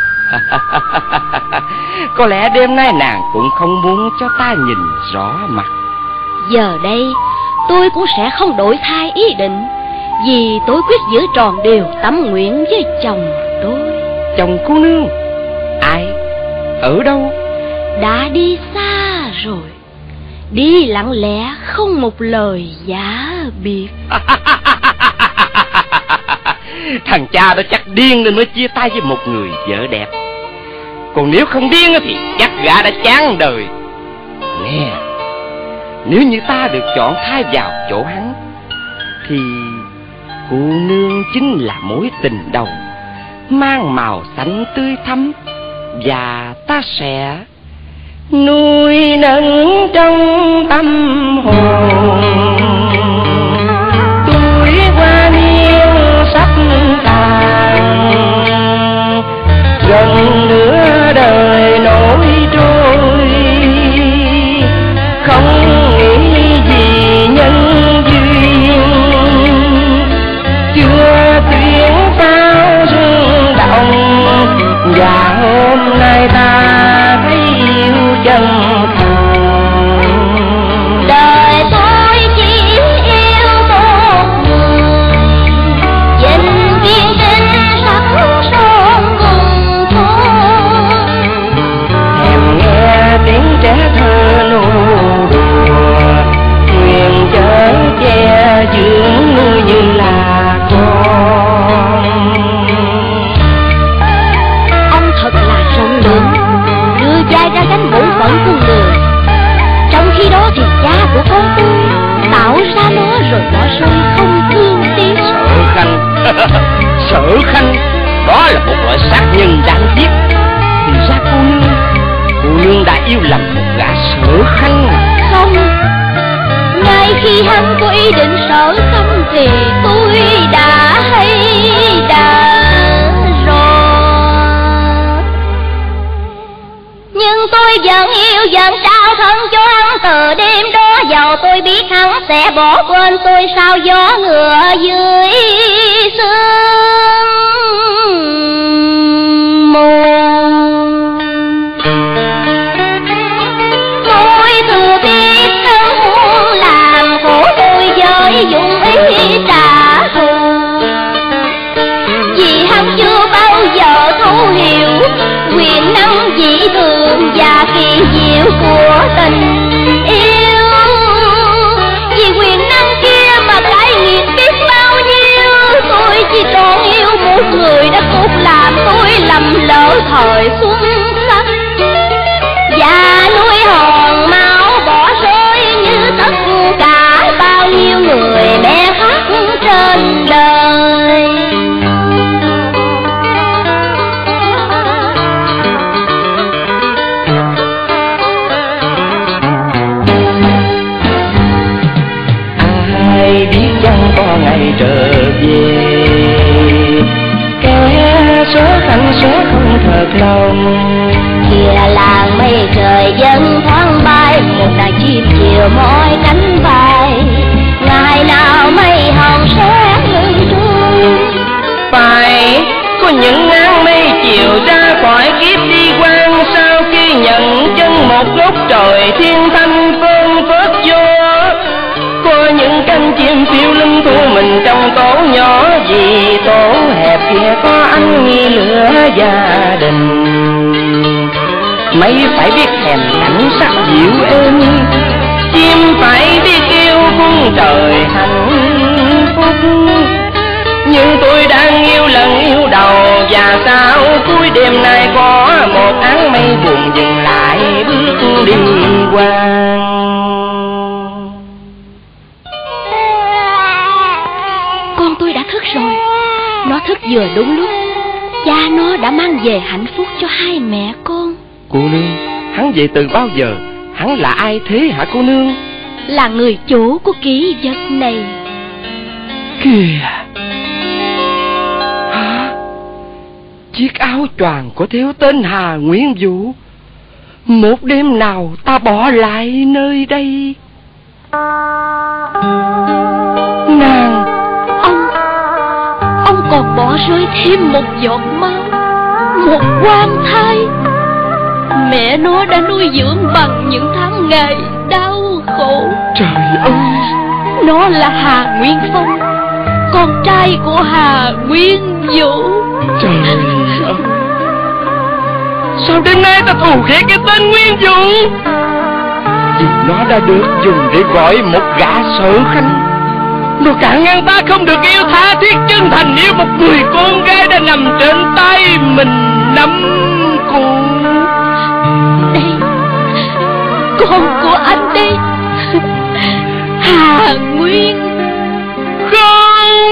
S3: có lẽ đêm nay nàng cũng không muốn cho ta nhìn rõ mặt.
S6: Giờ đây tôi cũng sẽ không đổi thay ý định, vì tôi quyết giữ tròn đều tấm nguyện với chồng tôi.
S3: Chồng cô nương? Ai? Ở đâu?
S6: Đã đi xa rồi, đi lặng lẽ không một lời giả biệt.
S3: Thằng cha đó chắc điên nên mới chia tay với một người vợ đẹp. Còn nếu không điên thì chắc gã đã chán đời. Nè, nếu như ta được chọn thay vào chỗ hắn, thì cô nương chính là mối tình đầu mang màu xanh tươi thắm, và ta sẽ nuôi nấng trong tâm hồn. Tuổi qua niên sắp tàn, gần nửa đời nổi trôi, không nghĩ gì nhân duyên, chưa tuyển sao rung động, và hôm nay ta thấy yêu chân thành.
S6: Đời tôi bỏ rơi không thương tiếc.
S3: Sợ Khanh Sợ Khanh, đó là một loại sát nhân đáng giết. Thì ra cô nương đã yêu lầm một gã Sở Khanh.
S6: Không, ngay khi hắn có ý định Sở Khanh thì tôi đã hay rồi. Nhưng tôi vẫn yêu vẫn trao thân cho hắn từ đêm đó. Dầu tôi biết hắn sẽ bỏ quên tôi sau gió ngựa dưới sương mù. Tôi thừa biết hắn muốn làm khổ tôi với dụng ý trả thù, vì hắn chưa bao giờ thấu hiểu quyền năng dị thường và kỳ diệu của tình yêu. Vì quyền năng kia mà cải nghiệt biết bao nhiêu, tôi chỉ còn yêu một người đã cốt làm tôi lầm lỡ thời xuân xanh, và nuôi hòn máu bỏ rơi như tất cả bao nhiêu người bé khác trên đời.
S3: Ai biết chăng có ngày trở về, kẻ Sở Khanh sẽ không thật lòng.
S6: Kìa làng mây trời vẫn thoáng bay, một đàn chim chiều mỏi cánh bay, ngày nào mây hồng sẽ ngừng trôi.
S3: Phải có những áng mây chiều ra khỏi kiếp đi quan, sau khi nhận chân một lúc trời thiên thanh phơn phớt vô. Có những cánh chim phiêu linh thu mình trong tổ nhỏ, vì tổ hẹp kia có anh nghi lửa gia đình. Mấy phải biết thèm cảnh sắc dịu êm, chim phải biết kêu khung trời hạnh phúc. Nhưng tôi đang yêu lần yêu đầu, và sao cuối đêm nay có một áng mây buồn dừng lại bước đi qua.
S6: Con tôi đã thức rồi, nó thức vừa đúng lúc. Cha nó đã mang về hạnh phúc cho hai mẹ con.
S3: Cô nương, hắn về từ bao giờ? Hắn là ai thế hả cô nương?
S6: Là người chủ của kỷ vật này.
S3: Kìa, hả? Chiếc áo choàng có thiếu tên Hà Nguyên Vũ. Một đêm nào ta bỏ lại nơi đây. Nàng,
S6: ông còn bỏ rơi thêm một giọt máu, một quan thai. Mẹ nó đã nuôi dưỡng bằng những tháng ngày đau khổ.
S3: trời ơi,
S6: Nó là Hà Nguyên Phong, con trai của Hà Nguyên Vũ.
S3: trời ơi, sao đến nay ta thù ghét cái tên Nguyên Vũ? Vì nó đã được dùng để gọi một gã Sở Khanh. Nó cản ngăn ta không được yêu tha thiết chân thành yêu một người con gái đã nằm trên tay mình nắm cụ.
S6: Đây, con của anh đây, Hà Nguyên.
S3: Không,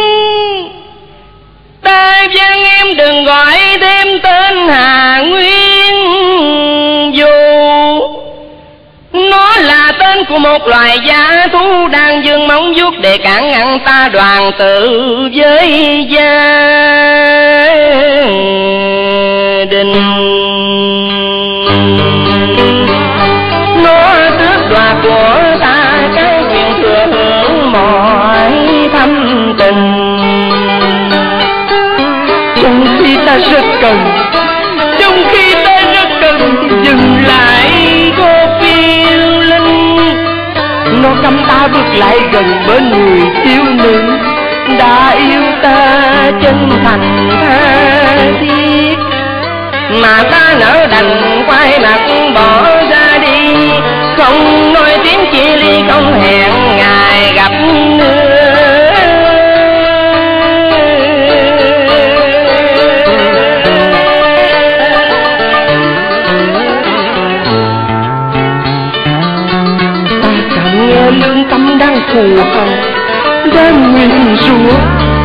S3: ta van em đừng gọi thêm tên Hà Nguyên Vũ. Nó là tên của một loài dã thú đang dương móng vuốt để cản ngăn ta đoàn tụ với gia đình. Nó tước đoạt của ta cái quyền thừa hưởng mọi thâm tình, trong khi ta rất cần, trong khi ta rất cần dừng lại cô phiêu linh. Nó cấm ta bước lại gần bên người thiếu nữ đã yêu ta chân thành tha thiết, mà ta nỡ đành quay mặt bỏ ra đi, không nói tiếng chia ly, không hẹn ngày gặp nữa. Ta cảm nghe lương tâm đang thù hằn,
S4: trên nguyên rủa.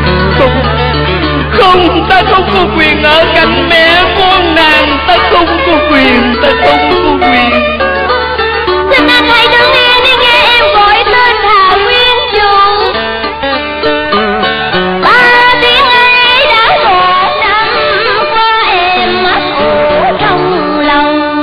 S4: Không, ta không có quyền ở cạnh mẹ con nàng. Ta không có quyền, ta không có quyền.
S6: Xin anh hãy đứng yên đi nghe em gọi tên Hà Nguyên Vũ. 3 tiếng ấy đã 1 năm qua em mất ủ trong lòng.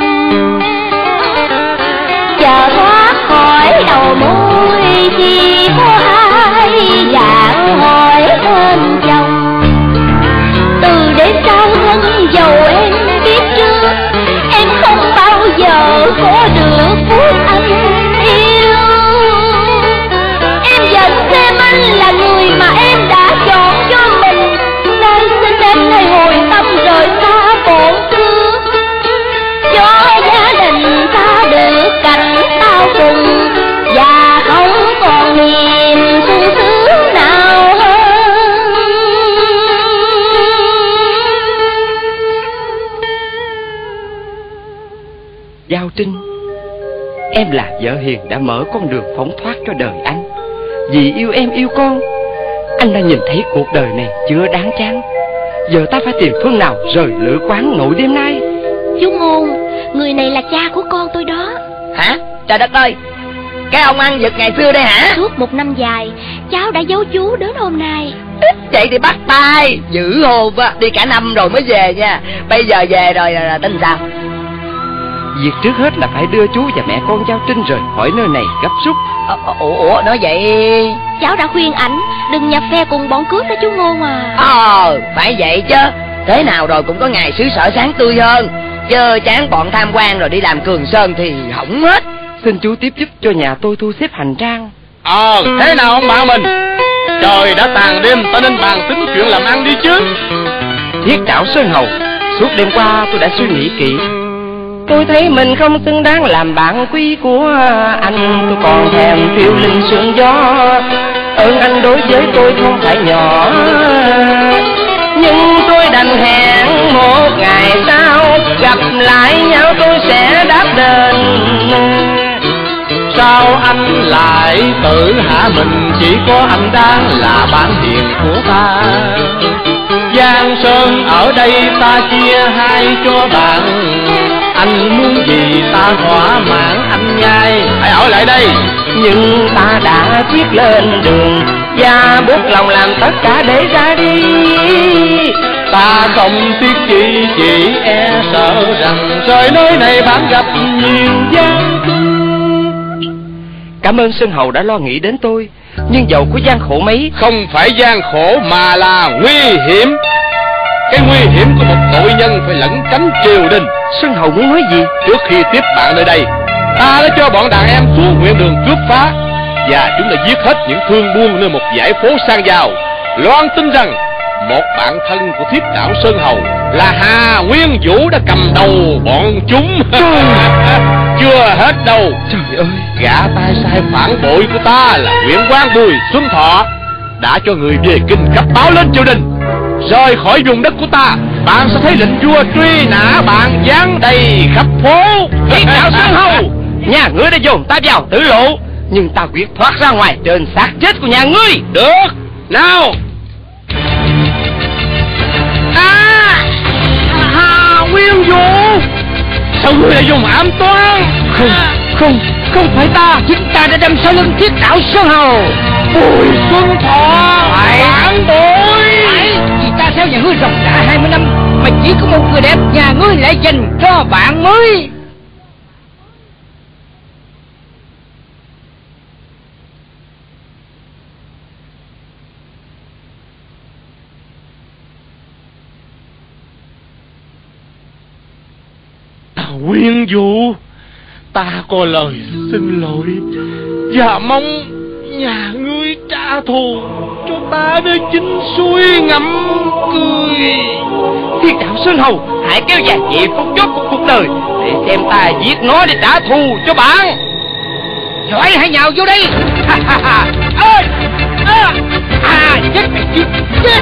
S6: Chờ thoát khỏi đầu môi chỉ có hai dạng hỏi tên chồng. Từ đến sau thân dầu em biết trước, em không bao giờ có được phút anh yêu. Em giận xem anh là người mà em đã chọn cho mình. Nay xin em hãy hồi tâm rời xa bọn xưa, cho gia đình ta được cảnh bao cùng và không còn niềm sung sướng nào hơn.
S4: Giao Trinh, em là vợ hiền đã mở con đường phóng thoát cho đời anh. Vì yêu em yêu con, anh đã nhìn thấy cuộc đời này chưa đáng chán. Giờ ta phải tìm phương nào rời lửa quán nỗi đêm nay.
S6: Chú Ngôn, người này là cha của con tôi đó.
S3: Hả? Trời đất ơi, cái ông ăn giật ngày xưa đây hả?
S6: Suốt 1 năm dài, cháu đã giấu chú đến hôm nay.
S3: Vậy thì bắt tay giữ hồn á, đi cả năm rồi mới về nha. Bây giờ về rồi là tính sao?
S4: Việc trước hết là phải đưa chú và mẹ con Giao Trinh rời khỏi nơi này gấp rút.
S3: Ủa nói vậy?
S6: Cháu đã khuyên ảnh đừng nhập phe cùng bọn cướp đó chú Ngôn à.
S3: Phải vậy chứ. Thế nào rồi cũng có ngày xứ sở sáng tươi hơn. Chứ chán bọn tham quan rồi đi làm Cường Sơn thì hỏng hết.
S4: Xin chú tiếp giúp cho nhà tôi thu xếp hành trang.
S7: Thế nào ông bạn mình? Trời đã tàn đêm, ta nên bàn tính chuyện làm ăn đi chứ.
S4: Thiết Trảo Sơn Hầu, suốt đêm qua tôi đã suy nghĩ kỹ. Tôi thấy mình không xứng đáng làm bạn quý của anh. Tôi còn thèm phiêu linh sương gió. Ơn anh đối với tôi không phải nhỏ. Nhưng tôi đành hẹn một ngày sau gặp lại nhau tôi sẽ đáp đền.
S7: Sao anh lại tự hạ mình? Chỉ có anh đang là bạn hiền của ta. Giang Sơn ở đây ta chia hai cho bạn. Anh muốn gì ta thỏa mãn anh nhai. Hãy ở lại đây.
S4: Nhưng ta đã viết lên đường và buộc lòng làm tất cả để ra đi.
S7: Ta không tiếc chi, chỉ e sợ rằng rời nơi này bạn gặp nhiều gian truân.
S4: Cảm ơn Sơn Hầu đã lo nghĩ đến tôi. Nhưng dầu có gian khổ mấy,
S7: không phải gian khổ mà là nguy hiểm. Cái nguy hiểm của một tội nhân phải lẩn tránh triều đình.
S4: Sơn Hầu muốn nói gì?
S7: Trước khi tiếp bạn nơi đây, ta đã cho bọn đàn em xuống huyện đường cướp phá, và chúng đã giết hết những thương buôn nơi một dãy phố sang giàu. Loan tin rằng một bạn thân của Thiết Trảo Sơn Hầu là Hà Nguyên Vũ đã cầm đầu bọn chúng. Chưa hết đâu.
S4: Trời ơi,
S7: gã tay sai phản bội của ta là huyện quan Bùi Xuân Thọ đã cho người về kinh cấp báo lên triều đình. Rời khỏi vùng đất của ta, bạn sẽ thấy lệnh vua truy nã bạn dán đầy khắp phố.
S4: Thiết Trảo Sơn Hầu, nhà ngươi đã dồn ta vào tử lộ, nhưng ta quyết thoát ra ngoài trên xác chết của nhà ngươi.
S7: Được, nào.
S4: Hà Nguyên Vũ,
S7: sao ngươi lại dùng ám toán?
S4: Không phải ta. Chính ta đã đâm sau lưng Thiết Trảo Sơn Hầu.
S7: Bùi Xuân Thọ phản bội.
S5: Vì ta theo nhà ngươi ròng rã 20 năm mà chỉ có một người đẹp, nhà ngươi lại dành cho bạn mới.
S7: Nguyên Vũ, ta có lời xin lỗi và mong nhà ngươi trả thù cho ta để chính suối ngậm cười.
S4: Thiết Trảo Sơn Hầu, hãy kéo dài chỉ phút chót của cuộc đời để xem ta giết nó để trả thù cho bạn.
S5: Giỏi, hãy nhào vô đây. Chết mày chứ. Chết.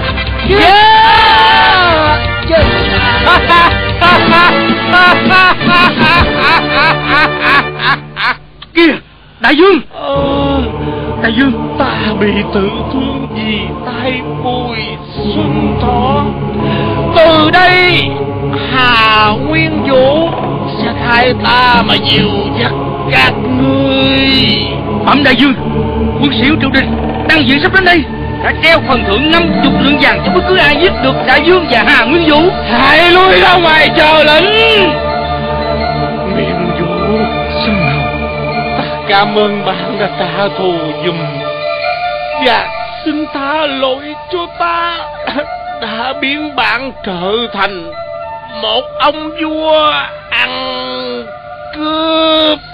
S4: Kìa, đại vương.
S5: Đại vương?
S7: Ta bị tự thương vì tay Bùi Xuân Thọ. Từ đây Hà Nguyên Vũ sẽ thay ta mà dìu dắt các ngươi.
S5: Bẩm đại vương, quân Xỉu triều đình đang diện sắp đến đây, đã treo phần thưởng 50 lượng vàng cho bất cứ ai giết được đại vương và Hà Nguyên Vũ.
S7: Hãy lui ra ngoài chờ lệnh. Nguyên Vũ
S5: Xuân Hồng,
S7: ta cảm ơn bạn đã trả thù giùm và xin tha lỗi cho ta đã biến bạn trở thành một ông vua ăn cướp.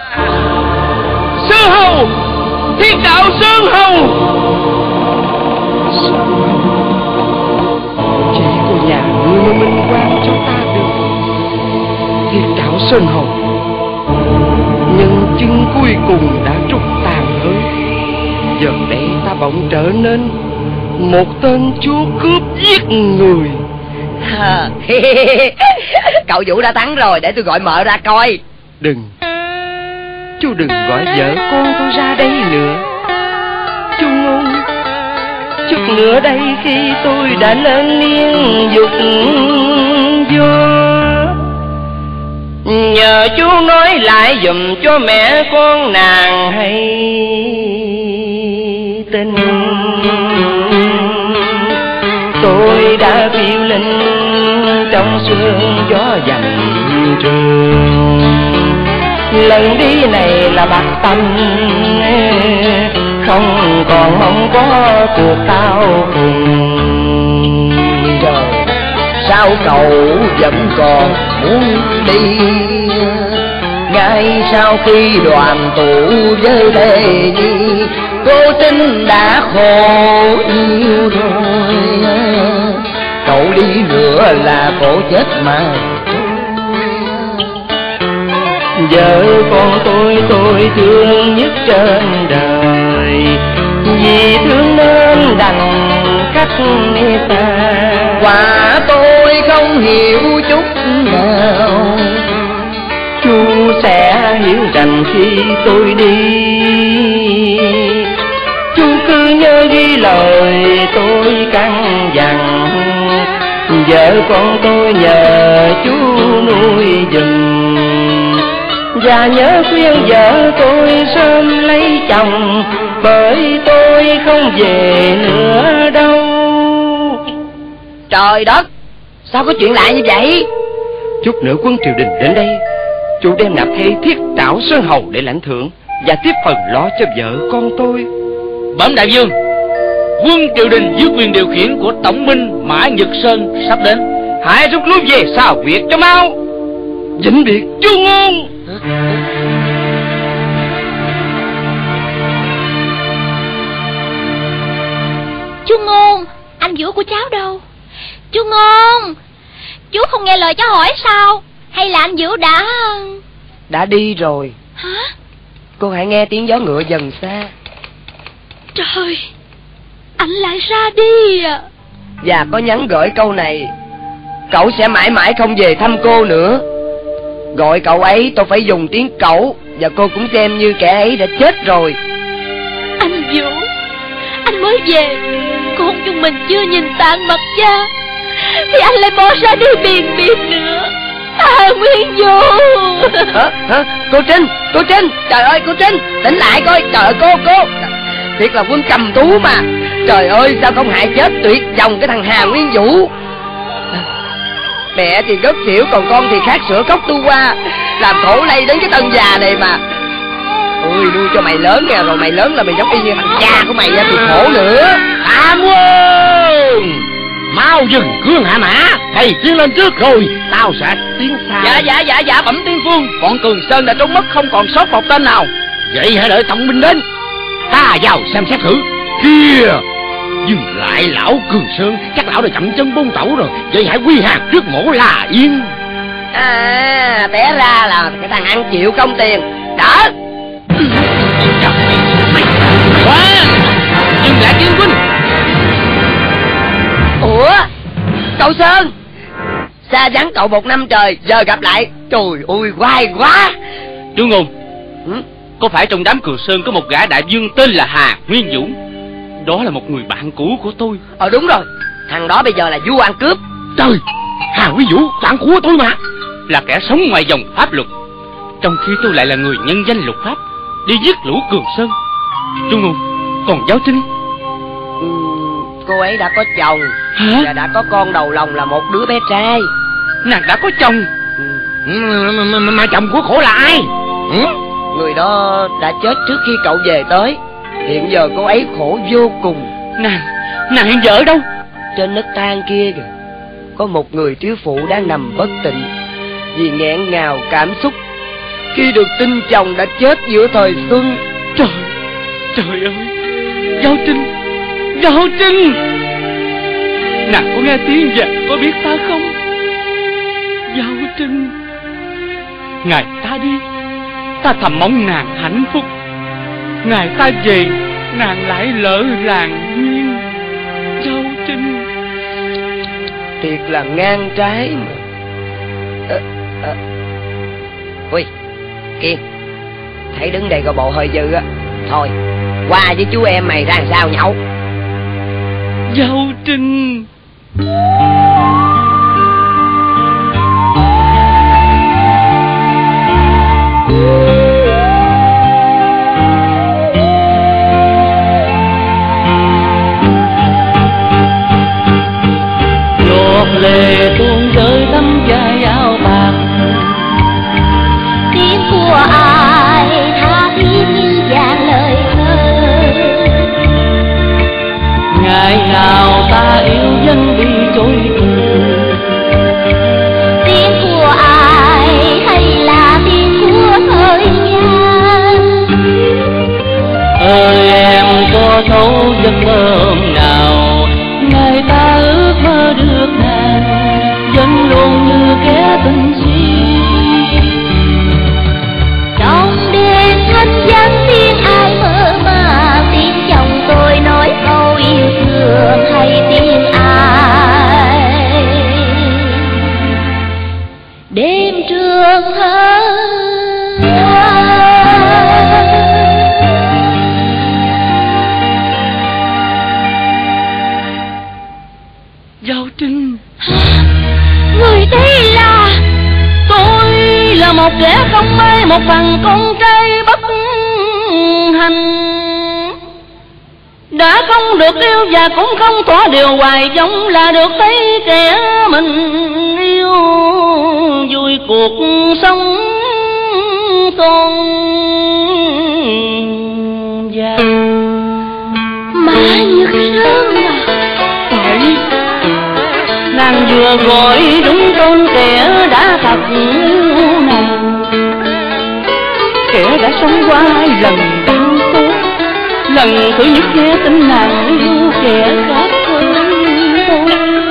S5: Sư Hầu, Thiên Đạo Sư Hầu.
S3: Chỉ có nhà ngươi mới minh quan cho ta được, Thiên Đạo Sơn Hầu. Nhưng chân cuối cùng đã trút tàn hơi. Giờ đây ta bỗng trở nên một tên chúa cướp giết người.
S8: Cậu Vũ đã thắng rồi, để tôi gọi mợ ra coi.
S3: Đừng, chú đừng gọi vợ con tôi ra đây nữa. Chú Ngôn, chút nữa đây khi tôi đã lên niên dục vô, nhờ chú nói lại giùm cho mẹ con nàng hay tin. Tôi đã phiêu linh trong sương gió dầm trường, lần đi này là bạc tâm, không còn mong có cuộc tao cùng.
S8: Trời, sao cậu vẫn còn muốn đi? Ngay sau khi đoàn tụ với Lê Nhi, cô Trinh đã khổ yêu rồi. Cậu đi nữa là khổ chết mà.
S3: Vợ con tôi thương nhất trên đời, vì thương nên đành cách xa.
S8: Quả tôi không hiểu chút nào,
S3: chú sẽ hiểu rằng khi tôi đi, chú cứ nhớ ghi lời tôi căn dặn. Vợ con tôi nhờ chú nuôi giùm, và nhớ khuyên vợ tôi sớm lấy chồng, bởi tôi không về nữa đâu.
S8: Trời đất, sao có chuyện lạ như vậy?
S3: Chút nữa quân triều đình đến đây, chú đem nạp thay Thiết Trảo Sơn Hầu để lãnh thưởng và tiếp phần lo cho vợ con tôi.
S5: Bẩm đại vương, quân triều đình dưới quyền điều khiển của tổng binh Mã Nhật Sơn sắp đến, hãy rút lui về Sao Việt cho mau.
S3: Vĩnh biệt chú Ngôn.
S6: Chú Ngôn, anh Vũ của cháu đâu? Chú Ngôn, chú không nghe lời cháu hỏi sao? Hay là anh Vũ
S3: đã đi rồi?
S6: Hả?
S3: Cô hãy nghe tiếng gió ngựa dần xa.
S6: Trời, anh lại ra đi à?
S3: Và có nhắn gửi câu này: cậu sẽ mãi mãi không về thăm cô nữa. Gọi cậu ấy tôi phải dùng tiếng cẩu, và cô cũng xem như kẻ ấy đã chết rồi.
S6: Anh Vũ, anh mới về, con chúng mình chưa nhìn tàn mặt cha thì anh lại bỏ ra đi biền biệt nữa. À, Nguyên Vũ.
S3: Cô Trinh, trời ơi cô Trinh, tỉnh lại coi. Trời ơi cô, thiệt là quân cầm tú mà. Trời ơi, sao không hại chết tuyệt chồng cái thằng Hà Nguyên Vũ. Mẹ thì gớt xỉu, còn con thì khát sữa cốc tu qua, làm khổ lây đến cái thân già này mà. Ôi, nuôi cho mày lớn kìa, rồi mày lớn là mày giống y như thằng cha của mày thì khổ nữa.
S2: Tham quân, mau dừng cương hạ mã, thầy tiến lên trước rồi tao sẽ tiến sau.
S5: Dạ bẩm tiên phương, bọn Cường Sơn đã trốn mất, không còn sót một tên nào.
S2: Vậy hãy đợi tổng binh đến, ta vào xem xét thử. Kia, dừng lại lão Cường Sơn, chắc lão đã chậm chân buông tẩu rồi. Vậy hãy quy hàng trước mổ là yên.
S3: À, té ra là cái thằng ăn chịu không tiền. Đỡ.
S5: Dừng lại tiên huynh.
S3: Ủa, cậu Sơn, xa vắng cậu một năm trời, giờ gặp lại, trời ơi, oai quá.
S5: Chú Ngôn,
S3: có phải trong đám Cường Sơn có một gã đại vương tên là Hà Nguyên Vũ? Đó là một người bạn cũ của tôi.
S8: Đúng rồi, thằng đó bây giờ là vua ăn cướp.
S2: Trời, Hà Nguyên Vũ bạn của tôi mà.
S3: Là kẻ sống ngoài dòng pháp luật, trong khi tôi lại là người nhân danh luật pháp, đi giết lũ Cường Sơn. Chú Ngôn, còn Giáo Trinh?
S8: Cô ấy đã có chồng.
S3: Hả?
S8: Và đã có con đầu lòng là một đứa bé trai.
S3: Nàng đã có chồng?
S2: Mà chồng của cổ là ai?
S8: Người đó đã chết trước khi cậu về tới. Hiện giờ cô ấy khổ vô cùng.
S3: Nàng hiện giờ ở đâu?
S8: Trên nấc thang kia kìa, có một người thiếu phụ đang nằm bất tỉnh vì nghẹn ngào cảm xúc khi được tin chồng đã chết giữa thời xuân.
S3: Trời ơi, Giáo Trinh, nàng có nghe tiếng và có biết ta không? Giáo Trinh, ngày ta đi, ta thầm mong nàng hạnh phúc. Ngày ta về, nàng lại lỡ làng duyên. Giáo Trinh,
S8: thiệt là ngang trái mà. Ui, Kiên, thấy đứng đây có bộ hơi dư á. Thôi, qua với chú em mày ra làm sao nhậu.
S3: Giáo Trinh.
S4: Giọt lệ tuôn rơi thấm vai áo bạc.
S6: Tiếng của ai tha thiết như vàng lời thơ.
S4: Ngày nào ta yêu dân đi trôi từ.
S6: Tiếng của ai hay là tiếng của thời gian?
S4: Ơi em có thấu giấc mơ nào, ngày ta ước mơ được nàng vẫn luôn như kẻ tình si.
S6: Trong đêm thanh vắng tiếng ai mơ màng, tiếng chồng tôi nói câu yêu thương hay tiếng ai? Đêm trường thơ.
S3: Giáo Trinh.
S6: Người đây là
S4: Tôi là một kẻ không may, một thằng con trai bất hạnh, đã không được yêu và cũng không thỏa điều hoài vọng là được thấy kẻ mình yêu vui cuộc sống con vàng.
S6: Mã Nhược Sơn à?
S4: Phải, nàng vừa gọi đúng tên kẻ đã thật yêu nàng, kẻ đã sống qua hai lần đau xót. Lần thứ nhất nghe tin nàng yêu kẻ khác hơn tôi,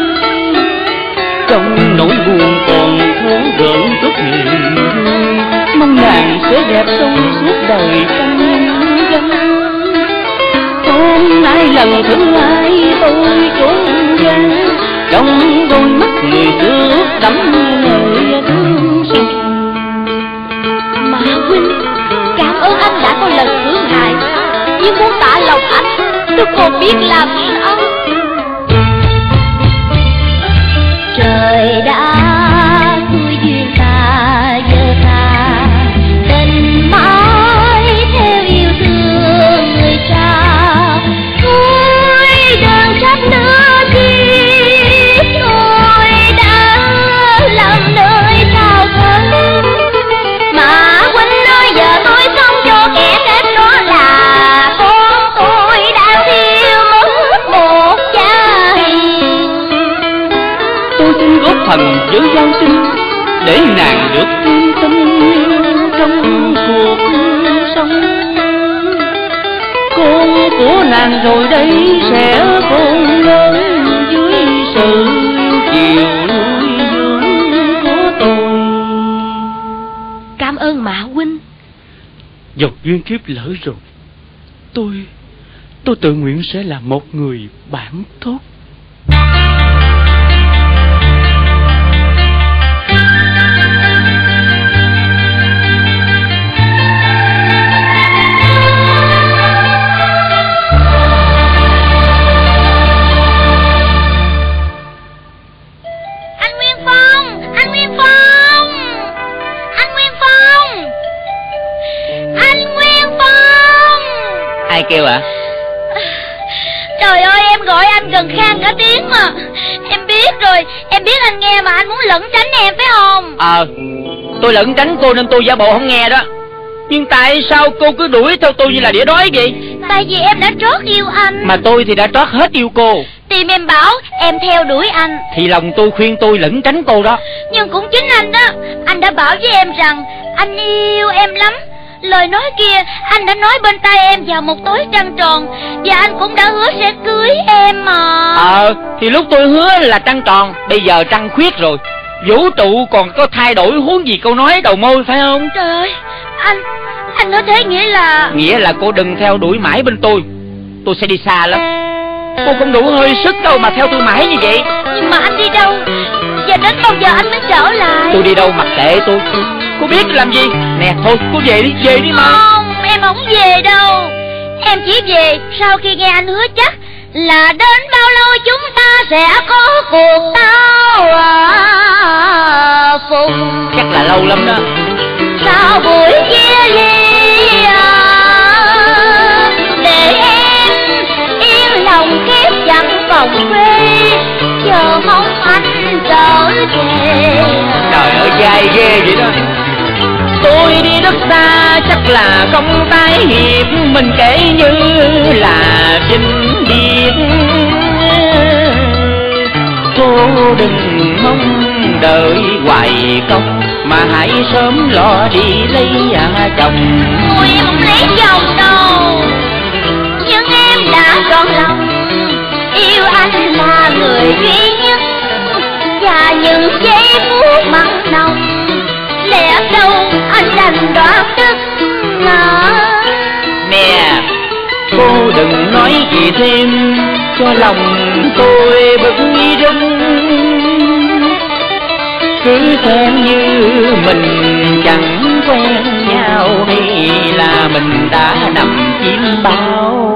S4: trong nỗi buồn còn thoáng gợn chút niềm vui, mong nàng sẽ đẹp sâu suốt đời trong nhân dân. Hôm nay lần thứ hai tôi trốn vắng, trong đôi mắt người xưa ướt đẫm lời thương xót.
S6: Mà huynh, cảm ơn anh đã có lần thương hại, nhưng muốn tạ lòng anh, tôi còn biết làm sao. Trời đã vui duyên ta giờ ta, tình mãi theo yêu thương người trao. Thôi đừng trách nữa chi, tôi đã làm nơi trao thân. Mà huynh ơi, giờ tôi sống cho kẻ kết đó là con tôi đang thiếu mất một cha hiền.
S4: Tôi xin góp phần với Giao Sinh để nàng được yên tâm trong cuộc sống. Con của nàng rồi đây sẽ khôn lớn dưới sự chiều nuôi dưỡng của tôi.
S6: Cảm ơn Mã huynh.
S3: Dòng duyên kiếp lỡ rồi, tôi tự nguyện sẽ là một người bạn tốt. Ai kêu ạ?
S6: Trời ơi, em gọi anh gần khang cả tiếng mà. Em biết rồi, em biết anh nghe mà anh muốn lẩn tránh em phải không?
S3: Tôi lẩn tránh cô nên tôi giả bộ không nghe đó. Nhưng tại sao cô cứ đuổi theo tôi như là đĩa đói vậy?
S6: Tại vì em đã trót yêu anh.
S3: Mà tôi thì đã trót hết yêu cô.
S6: Tim em bảo em theo đuổi anh.
S3: Thì lòng tôi khuyên tôi lẩn tránh cô đó.
S6: Nhưng cũng chính anh đó, anh đã bảo với em rằng anh yêu em lắm. Lời nói kia anh đã nói bên tai em vào một tối trăng tròn. Và anh cũng đã hứa sẽ cưới em mà.
S3: Thì lúc tôi hứa là trăng tròn, bây giờ trăng khuyết rồi. Vũ trụ còn có thay đổi huống gì câu nói đầu môi phải không?
S6: Trời ơi, anh nói thế nghĩa là...
S3: Nghĩa là cô đừng theo đuổi mãi bên tôi sẽ đi xa lắm. Cô không đủ hơi sức đâu mà theo tôi mãi như vậy.
S6: Nhưng mà anh đi đâu? Và đến bao giờ anh mới trở lại?
S3: Tôi đi đâu mặc kệ tôi. Cô biết làm gì? Nè thôi cô về đi mà.
S6: Không, em không về đâu. Em chỉ về sau khi nghe anh hứa chắc là đến bao lâu chúng ta sẽ có cuộc tao phùng.
S3: Chắc là lâu lắm đó.
S6: Sau buổi chia ly để em yên lòng kiếp chẳng vòng quê, chờ mong anh trở về.
S3: Trời ơi dai ghê vậy đó. Tôi đi rất xa chắc là không tái hiệp, mình kể như là vinh điệp. Cô đừng mong đợi hoài công, mà hãy sớm lo đi lấy chồng.
S6: Ôi em không lấy chồng đâu, nhưng em đã trọn lòng yêu anh là người duy nhất. Và những giây phút mặn nồng lẽ đâu anh đành đoán tức
S3: Nè, cô đừng nói gì thêm cho lòng tôi bực rưng. Cứ xem như mình chẳng quen nhau, hay là mình đã nằm chim bao.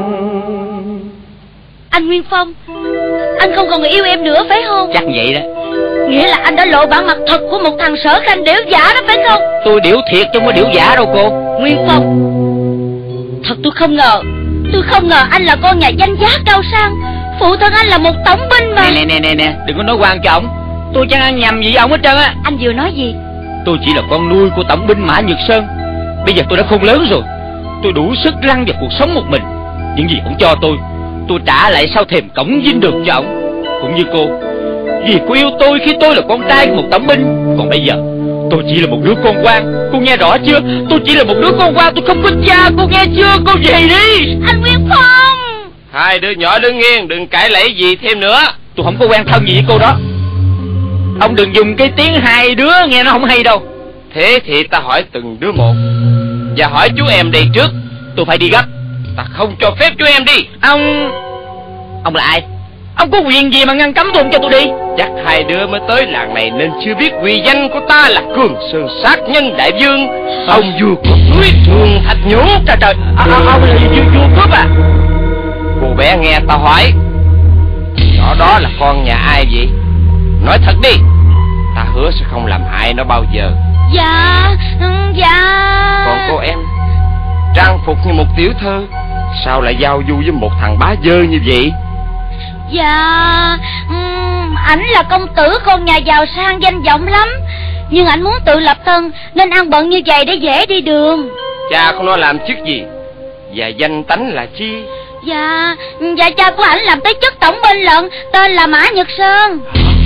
S6: Anh Nguyên Phong, anh không còn yêu em nữa phải không?
S3: Chắc vậy đó.
S6: Nghĩa là anh đã lộ bản mặt thật của một thằng Sở Khanh điểu giả đó phải không?
S3: Tôi điểu thiệt chứ không có điểu giả đâu cô.
S6: Nguyên Phong, thật tôi không ngờ anh là con nhà danh giá cao sang. Phụ thân anh là một tổng binh mà.
S3: Nè, đừng có nói quan cho ổng. Tôi chẳng ăn nhầm gì với ổng hết trơn á.
S6: Anh vừa nói gì?
S3: Tôi chỉ là con nuôi của tổng binh Mã Nhật Sơn. Bây giờ tôi đã khôn lớn rồi, tôi đủ sức lăn vào cuộc sống một mình. Những gì ổng cho tôi trả lại sau thềm cổng dinh đường cho ổng. Cũng như cô, vì cô yêu tôi khi tôi là con trai của một tổng binh. Còn bây giờ tôi chỉ là một đứa con quan. Cô nghe rõ chưa? Tôi chỉ là một đứa con quan, tôi không có cha. Cô nghe chưa? Cô về đi.
S6: Anh Nguyên Phong,
S7: hai đứa nhỏ đứng yên, đừng cãi lẫy gì thêm nữa.
S3: Tôi không có quen thân gì với cô đó. Ông đừng dùng cái tiếng hai đứa, nghe nó không hay đâu.
S7: Thế thì ta hỏi từng đứa một. Và hỏi chú em đây trước.
S3: Tôi phải đi gấp.
S7: Ta không cho phép chú em đi.
S3: Ông là ai? Ông có quyền gì mà ngăn cấm tôi không cho tôi đi?
S7: Chắc hai đứa mới tới làng này nên chưa biết uy danh của ta là Cường Sơn Sát Nhân Đại Vương, ông vua của núi Thường Thạch Nhũ.
S3: Trời, ông là vua cướp à?
S7: Cô bé nghe ta hỏi, nhỏ đó là con nhà ai vậy? Nói thật đi, ta hứa sẽ không làm hại nó bao giờ.
S6: Dạ.
S7: Còn cô em, trang phục như một tiểu thơ, sao lại giao du với một thằng bá dơ như vậy?
S6: Dạ, ảnh là công tử con nhà giàu sang danh vọng lắm, nhưng ảnh muốn tự lập thân nên ăn bận như vậy để dễ đi đường.
S7: Cha của nó làm chức gì? Và danh tánh là chi?
S6: Dạ cha của ảnh làm tới chức tổng binh lận, tên là Mã Nhật Sơn.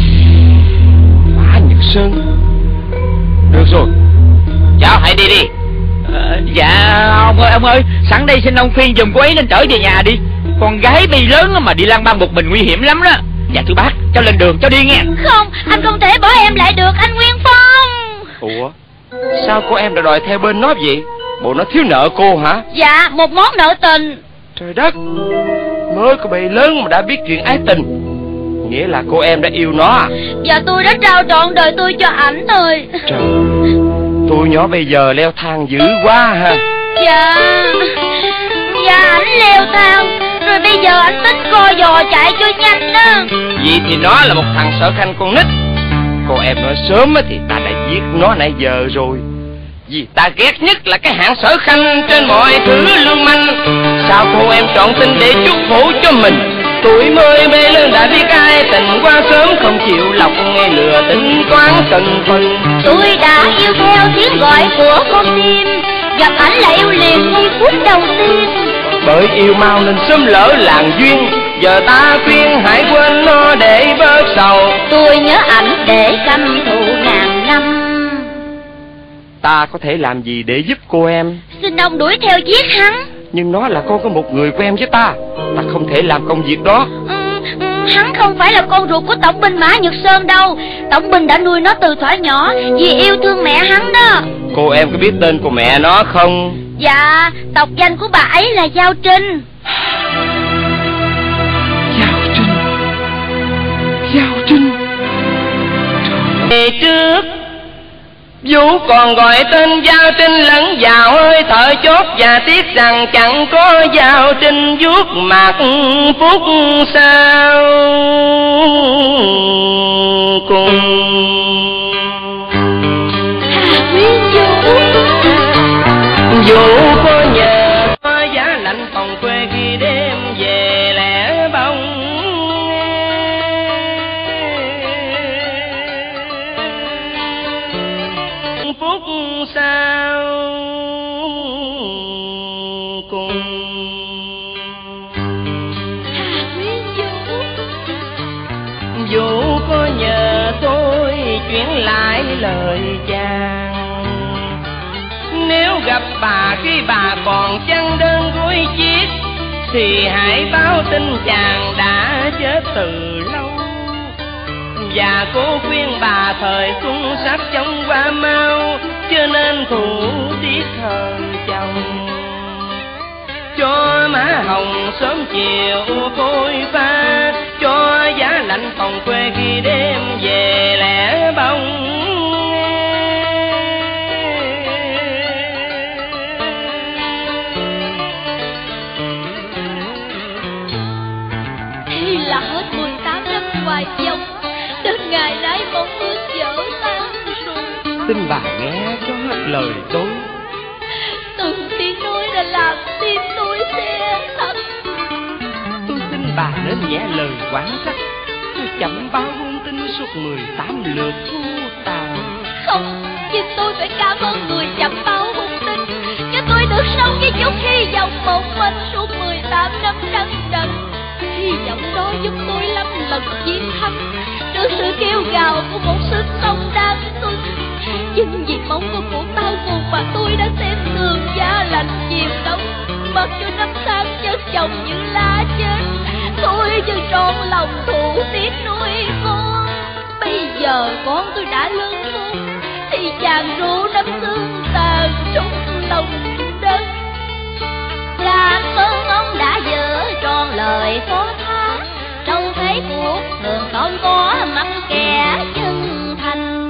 S7: Mã Nhật Sơn? Được rồi, cháu hãy đi đi.
S3: Dạ ông ơi, sẵn đây xin ông khuyên giùm cô ấy nên trở về nhà đi. Con gái bây lớn mà đi lang băm một mình nguy hiểm lắm đó. Dạ thưa bác, cháu lên đường, cháu đi nghe.
S6: Không, anh không thể bỏ em lại được anh Nguyên Phong.
S7: Ủa, sao cô em đã đòi theo bên nó vậy? Bộ nó thiếu nợ cô hả?
S6: Dạ, một món nợ tình.
S7: Trời đất, mới có bầy lớn mà đã biết chuyện ái tình, nghĩa là cô em đã yêu nó à?
S6: Dạ tôi đã trao trọn đời tôi cho ảnh thôi.
S7: Trời, tôi nhỏ bây giờ leo thang dữ quá ha.
S6: Dạ ảnh leo thang rồi bây giờ anh tính co giò chạy cho nhanh đó.
S7: Vậy thì nó là một thằng Sở Khanh con nít. Cô em nói sớm thì ta đã giết nó nãy giờ rồi.
S3: Vì ta ghét nhất là cái hạng sở khanh trên mọi thứ lưu manh. Sao cô em chọn tin để chuốc khổ cho mình? Tuổi mới bê lên đã biết ai tình qua sớm, không chịu lọc nghe lừa tính toán cần phần.
S6: Tôi đã yêu theo tiếng gọi của con tim, gặp ảnh là yêu liền ngay phút đầu tiên.
S3: Bởi yêu mau nên sớm lỡ làng duyên, giờ ta khuyên hãy quên nó để bớt sầu.
S6: Tôi nhớ ảnh để căm thù ngàn năm.
S3: Ta có thể làm gì để giúp cô em?
S6: Xin ông đuổi theo giết hắn.
S3: Nhưng nó là con có một người quen với ta, ta không thể làm công việc đó.
S6: Hắn không phải là con ruột của Tổng binh Mã Nhật Sơn đâu. Tổng binh đã nuôi nó từ thuở nhỏ vì yêu thương mẹ hắn đó.
S3: Cô em có biết tên của mẹ nó không?
S6: Dạ, tộc danh của bà ấy là Giao Trinh.
S3: Giao Trinh. Giao Trinh. Ngày trước Vũ còn gọi tên Giao Trinh lẫn vào hơi thở chốt, và tiếc rằng chẳng có Giao Trinh vuốt mặt phút sau cùng. Vũ có nhờ giá lạnh phòng quê khi đêm về lẻ bóng. Phút sau cùng. Vũ có nhờ tôi chuyển lại lời chàng, nếu gặp bà khi bà còn chăn đơn gối chiếc, thì hãy báo tin chàng đã chết từ lâu. Và cô khuyên bà thời xuân sắp chóng qua mau, cho nên thủ tiếc thời chồng. Cho má hồng sớm chiều phôi pha, cho giá lạnh phòng quê khi đêm về lẻ bóng.
S6: Thì là hết 18 năm hoài vọng, đến ngày nay mong ước vỡ tan rồi.
S3: Xin bà nghe cho hết lời tôi.
S6: Từng tiếng nói đã làm tim tôi xe thắt.
S3: Tôi xin bà nên nhẹ lời quán trách, tôi chậm báo hôn tin suốt 18 lượt thu tàn.
S6: Không, nhưng tôi phải cảm ơn người chậm báo hôn tin, cho tôi được sống với chút hy vọng một mình suốt 18 năm đắng đận. Hy vọng đó giúp tôi lắm lần chiến thắng trước sự kêu gào của một sức sống đang tuân. Nhưng vì mong có cuộc đau buồn mà tôi đã xem thường giá lạnh chìm đóng, mặc cho năm tháng chất chồng như lá chết. Tôi chưa trọn lòng thủ tiếc nuôi con. Bây giờ con tôi đã lớn khôn, thì chàng ru năm xương tàn trong lòng đất. Cảm ơn ông đã dở tròn lời phó thác, trong thế cuộc thường không có mắc kẻ chân thành.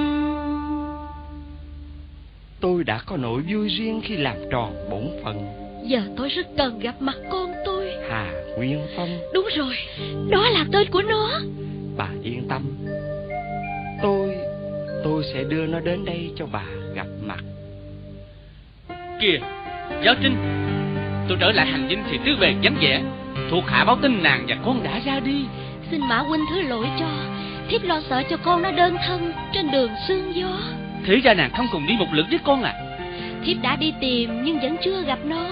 S3: Tôi đã có nỗi vui riêng khi làm tròn bổn phận.
S6: Giờ tôi rất cần gặp mặt con tôi.
S3: Hà Nguyên Phong.
S6: Đúng rồi, đó là tên của nó.
S3: Bà yên tâm, tôi sẽ đưa nó đến đây cho bà gặp mặt.
S7: Kìa, Giáo Trinh, tôi trở lại hành dinh thì tứ bề vắng vẻ. Thuộc hạ báo tin nàng và con đã ra đi.
S6: Xin Mã huynh thứ lỗi cho, thiếp lo sợ cho con nó đơn thân trên đường sương gió.
S7: Thế ra nàng không cùng đi một lượt với con à?
S6: Thiếp đã đi tìm nhưng vẫn chưa gặp nó.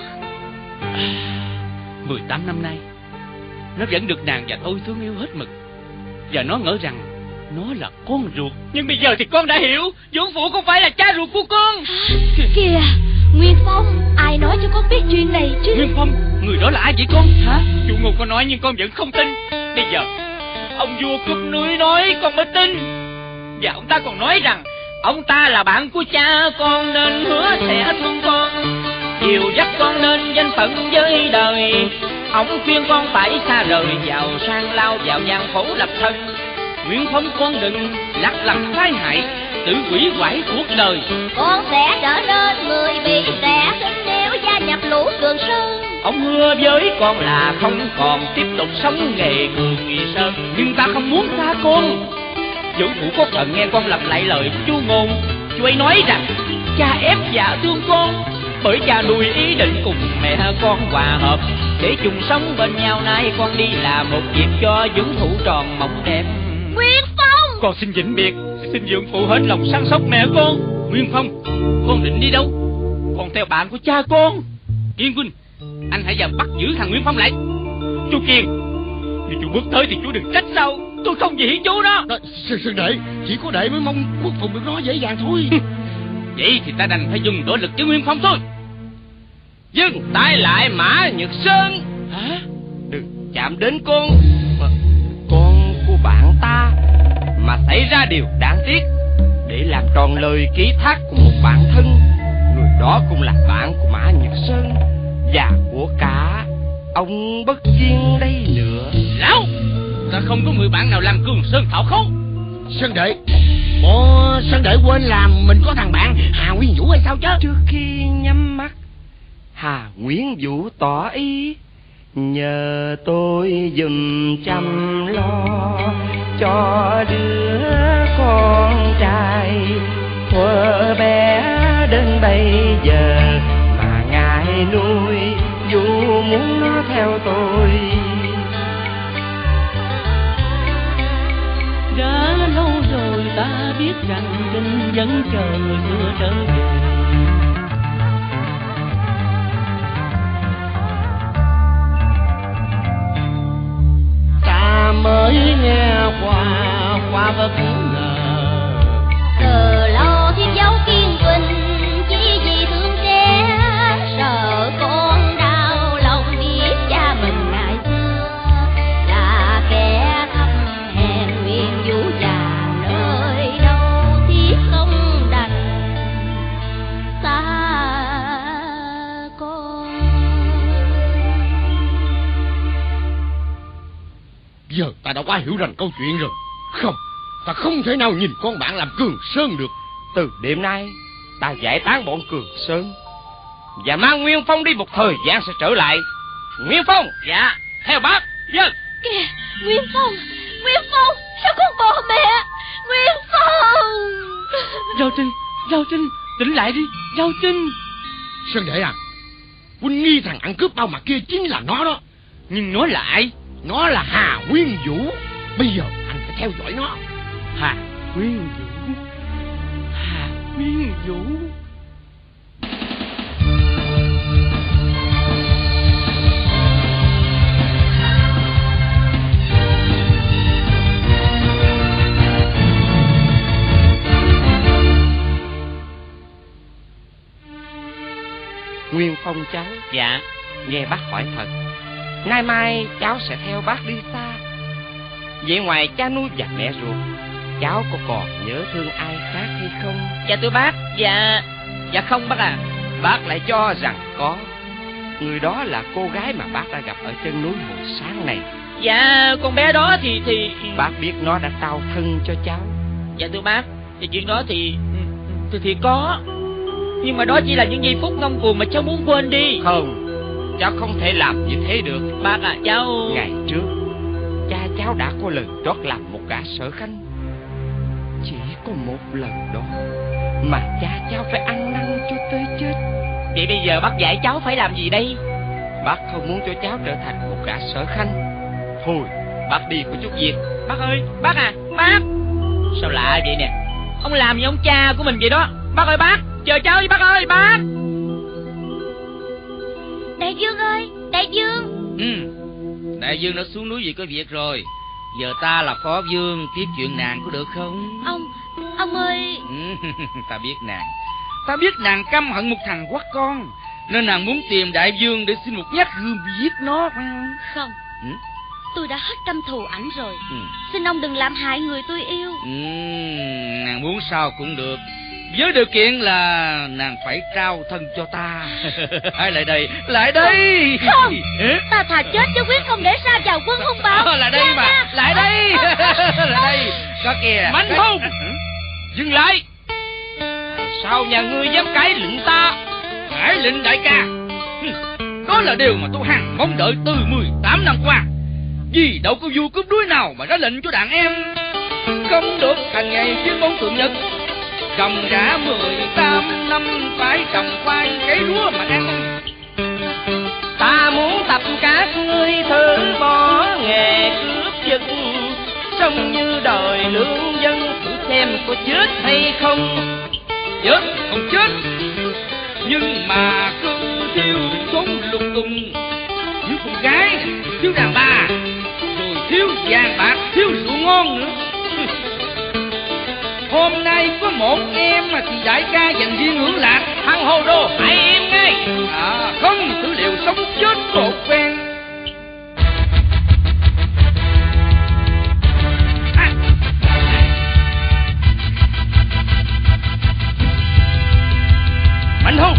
S7: 18 năm nay, nó vẫn được nàng và tôi thương yêu hết mực, và nó ngỡ rằng nó là con ruột. Nhưng bây giờ thì con đã hiểu, Vũ Phụ không phải là cha ruột của con.
S6: Kìa, Nguyên Phong, ai nói cho con biết chuyện này chứ?
S7: Nguyên Phong, người đó là ai vậy con? Hả? Chủ ngôn có nói nhưng con vẫn không tin. Bây giờ ông vua cướp núi nói con mới tin. Và ông ta còn nói rằng ông ta là bạn của cha con nên hứa sẽ thương con, chiều dắt con nên danh phận với đời. Ông khuyên con phải xa rời giàu sang lao vào gian khổ lập thân. Nguyên Phong, con đừng lặt lặt phái hại, tự hủy hoại cuộc đời.
S6: Con sẽ trở nên người bị rẻ khinh nếu gia nhập lũ Cường Sơn.
S7: Ông hứa với con là không còn tiếp tục sống nghề Cường Nghị Sơn, nhưng ta không muốn xa con. Vũ Phụ có cần nghe con lặp lại lời chú ngôn. Chú ấy nói rằng
S3: cha ép dạ thương con, bởi cha nuôi ý định cùng mẹ con hòa hợp để chung sống bên nhau. Nay con đi làm một việc cho dưỡng thủ tròn mộng đẹp.
S6: Nguyên Phong,
S3: Con xin vĩnh biệt, xin dưỡng phụ hết lòng săn sóc mẹ con. Nguyên Phong, con định đi đâu? Con theo bạn của cha con. Kiên huynh, anh hãy vào bắt giữ thằng Nguyên Phong lại. Chú Kiên, nếu chú bước tới thì chú đừng trách sao. Tôi không vì hiến chú đó.
S2: Sư đệ, chỉ có đệ mới mong khuất phục được nó dễ dàng thôi.
S3: Vậy thì ta đành phải dùng nỗ lực với Nguyên Phong thôi. Dừng tay lại Mã Nhật Sơn. Hả? Đừng chạm đến con của bạn ta mà xảy ra điều đáng tiếc. Để làm tròn lời ký thác của một bạn thân, người đó cũng là bạn của Mã Nhật Sơn và của cả ông Bất Kiên đây nữa. Lão, ta không có người bạn nào làm Cường Sơn thảo khấu.
S2: Sơn đệ, Sơn đệ quên làm mình có thằng bạn Hà Nguyên Vũ hay sao chứ?
S3: Trước khi nhắm mắt, Hà Nguyên Vũ tỏ ý nhờ tôi giùm chăm lo cho đứa con trai thuở bé đến bây giờ mà ngài nuôi, dù muốn nó theo tôi.
S9: Đã lâu rồi ta biết rằng Trinh vẫn chờ người xưa trở về.
S2: Ta mới nghe qua bất ngờ,
S6: từ lâu thiết dấu kiên quỳnh, chỉ vì thương trẻ sợ con đau lòng. Biết cha mình ngày xưa là kẻ thấp hèn, Nguyên Vũ già nơi đâu thiết không đành xa con.
S2: giờ ta đã quá hiểu rành câu chuyện rồi. Không, ta không thể nào nhìn con bạn làm Cường Sơn được.
S3: Từ đêm nay ta giải tán bọn Cường Sơn và mang Nguyên Phong đi, một thời gian sẽ trở lại. Nguyên Phong, dạ, theo bác. Dân.
S6: Kìa, Nguyên Phong, sao con bỏ mẹ? Nguyên Phong.
S9: Giao Trinh, tỉnh lại đi, Giao Trinh.
S2: Sơn đệ à, huynh nghi thằng ăn cướp bao mặt kia chính là nó đó.
S3: Nhưng nó là ai?
S2: Nó là Hà Nguyên Vũ. Bây giờ anh phải theo dõi nó.
S3: Hà Nguyên Vũ. Hà Nguyên Vũ. Nguyên Phong cháu. Dạ. Nghe bác hỏi thật, nay mai cháu sẽ theo bác đi xa. Vậy ngoài cha nuôi và mẹ ruột, cháu có còn nhớ thương ai khác hay không? Dạ thưa bác, dạ không bác à. Bác lại cho rằng có. Người đó là cô gái mà bác đã gặp ở chân núi hồi sáng này. Dạ, con bé đó thì bác biết nó đã trao thân cho cháu. Dạ thưa bác, thì chuyện đó thì có. Nhưng mà đó chỉ là những giây phút ngông cuồng mà cháu muốn quên đi. Không, cháu không thể làm như thế được. Bác à, cháu... Ngày trước, cha cháu đã có lần trót làm một gã sở khanh. Chỉ có một lần đó mà cha cháu phải ăn năn cho tới chết. Vậy bây giờ bác dạy cháu phải làm gì đây? Bác không muốn cho cháu trở thành một gã sở khanh. Thôi, bác đi có chút việc. Bác ơi, bác à, bác. Sao lạ vậy nè? Ông làm như ông cha của mình vậy đó. Bác ơi bác, chờ cháu đi bác ơi, bác.
S6: Đại Dương ơi, Đại Dương.
S3: Đại Dương đã xuống núi vì có việc rồi. Giờ ta là phó vương tiếp chuyện nàng có được không?
S6: Ông ơi.
S3: Ta biết nàng căm hận một thằng quắt con, nên nàng muốn tìm đại vương để xin một nhát gươm giết nó phải không?
S6: Không. Tôi đã hết căm thù ảnh rồi. Xin ông đừng làm hại người tôi yêu.
S3: Nàng muốn sao cũng được, với điều kiện là nàng phải trao thân cho ta. Hãy lại đây, lại đây.
S6: Không, ta thà chết chứ quyết không để sa vào quân hung bạo.
S3: Lại đây mà, lại đây. Lại đây. Có kìa. Mánh hung. Dừng lại. Sao nhà ngươi dám cãi lệnh ta? Cãi lệnh đại ca. Đó là điều mà tôi hằng mong đợi từ 18 năm qua. Vì đâu có vua cướp đuối nào mà ra lệnh cho đàn em không được hành nghề chuyên môn thượng nhật.
S10: trồng đã 18 năm phải trồng khoai cấy lúa mà ăn.
S3: Ta muốn tập các ngươi thử bỏ nghề cướp giật, sống như đời lương dân, thử xem có chết hay không.
S10: Chết không chết, nhưng mà cứ thiếu sống lung tung. Thiếu con gái, thiếu đàn bà, rồi thiếu vàng bạc, thiếu rượu ngon nữa. Hôm nay có một em mà thì đại ca dành riêng hưởng lạc.
S3: Thằng hồ đồ, hãy im ngay.
S10: Không, thử liệu sống chết một phen.
S3: Mạnh Hùng,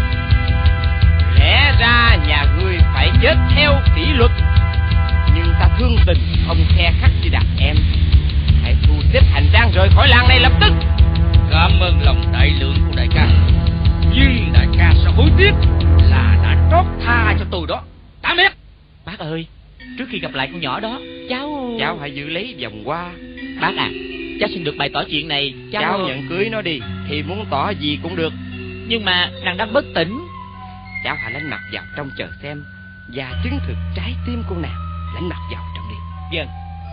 S3: lẽ ra nhà ngươi phải chết theo kỷ luật, nhưng ta thương tình không khe khắt với đàn em. Hãy thu xếp hành trang rời khỏi làng này lập tức.
S10: Cảm ơn lòng đại lượng của đại ca, nhưng đại ca sẽ hối tiếc là đã trót tha cho tôi đó. Tạm biệt.
S11: Bác ơi, trước khi gặp lại con nhỏ đó, cháu
S3: hãy giữ lấy vòng hoa.
S11: Bác à, cháu xin được bày tỏ chuyện này.
S3: Cháu nhận cưới nó đi, thì muốn tỏ gì cũng được.
S11: Nhưng mà nàng đang bất tỉnh.
S3: Cháu hãy lánh mặt vào trong chờ xem, và chứng thực trái tim của nàng. Lánh mặt vào trong đi.
S11: Vâng.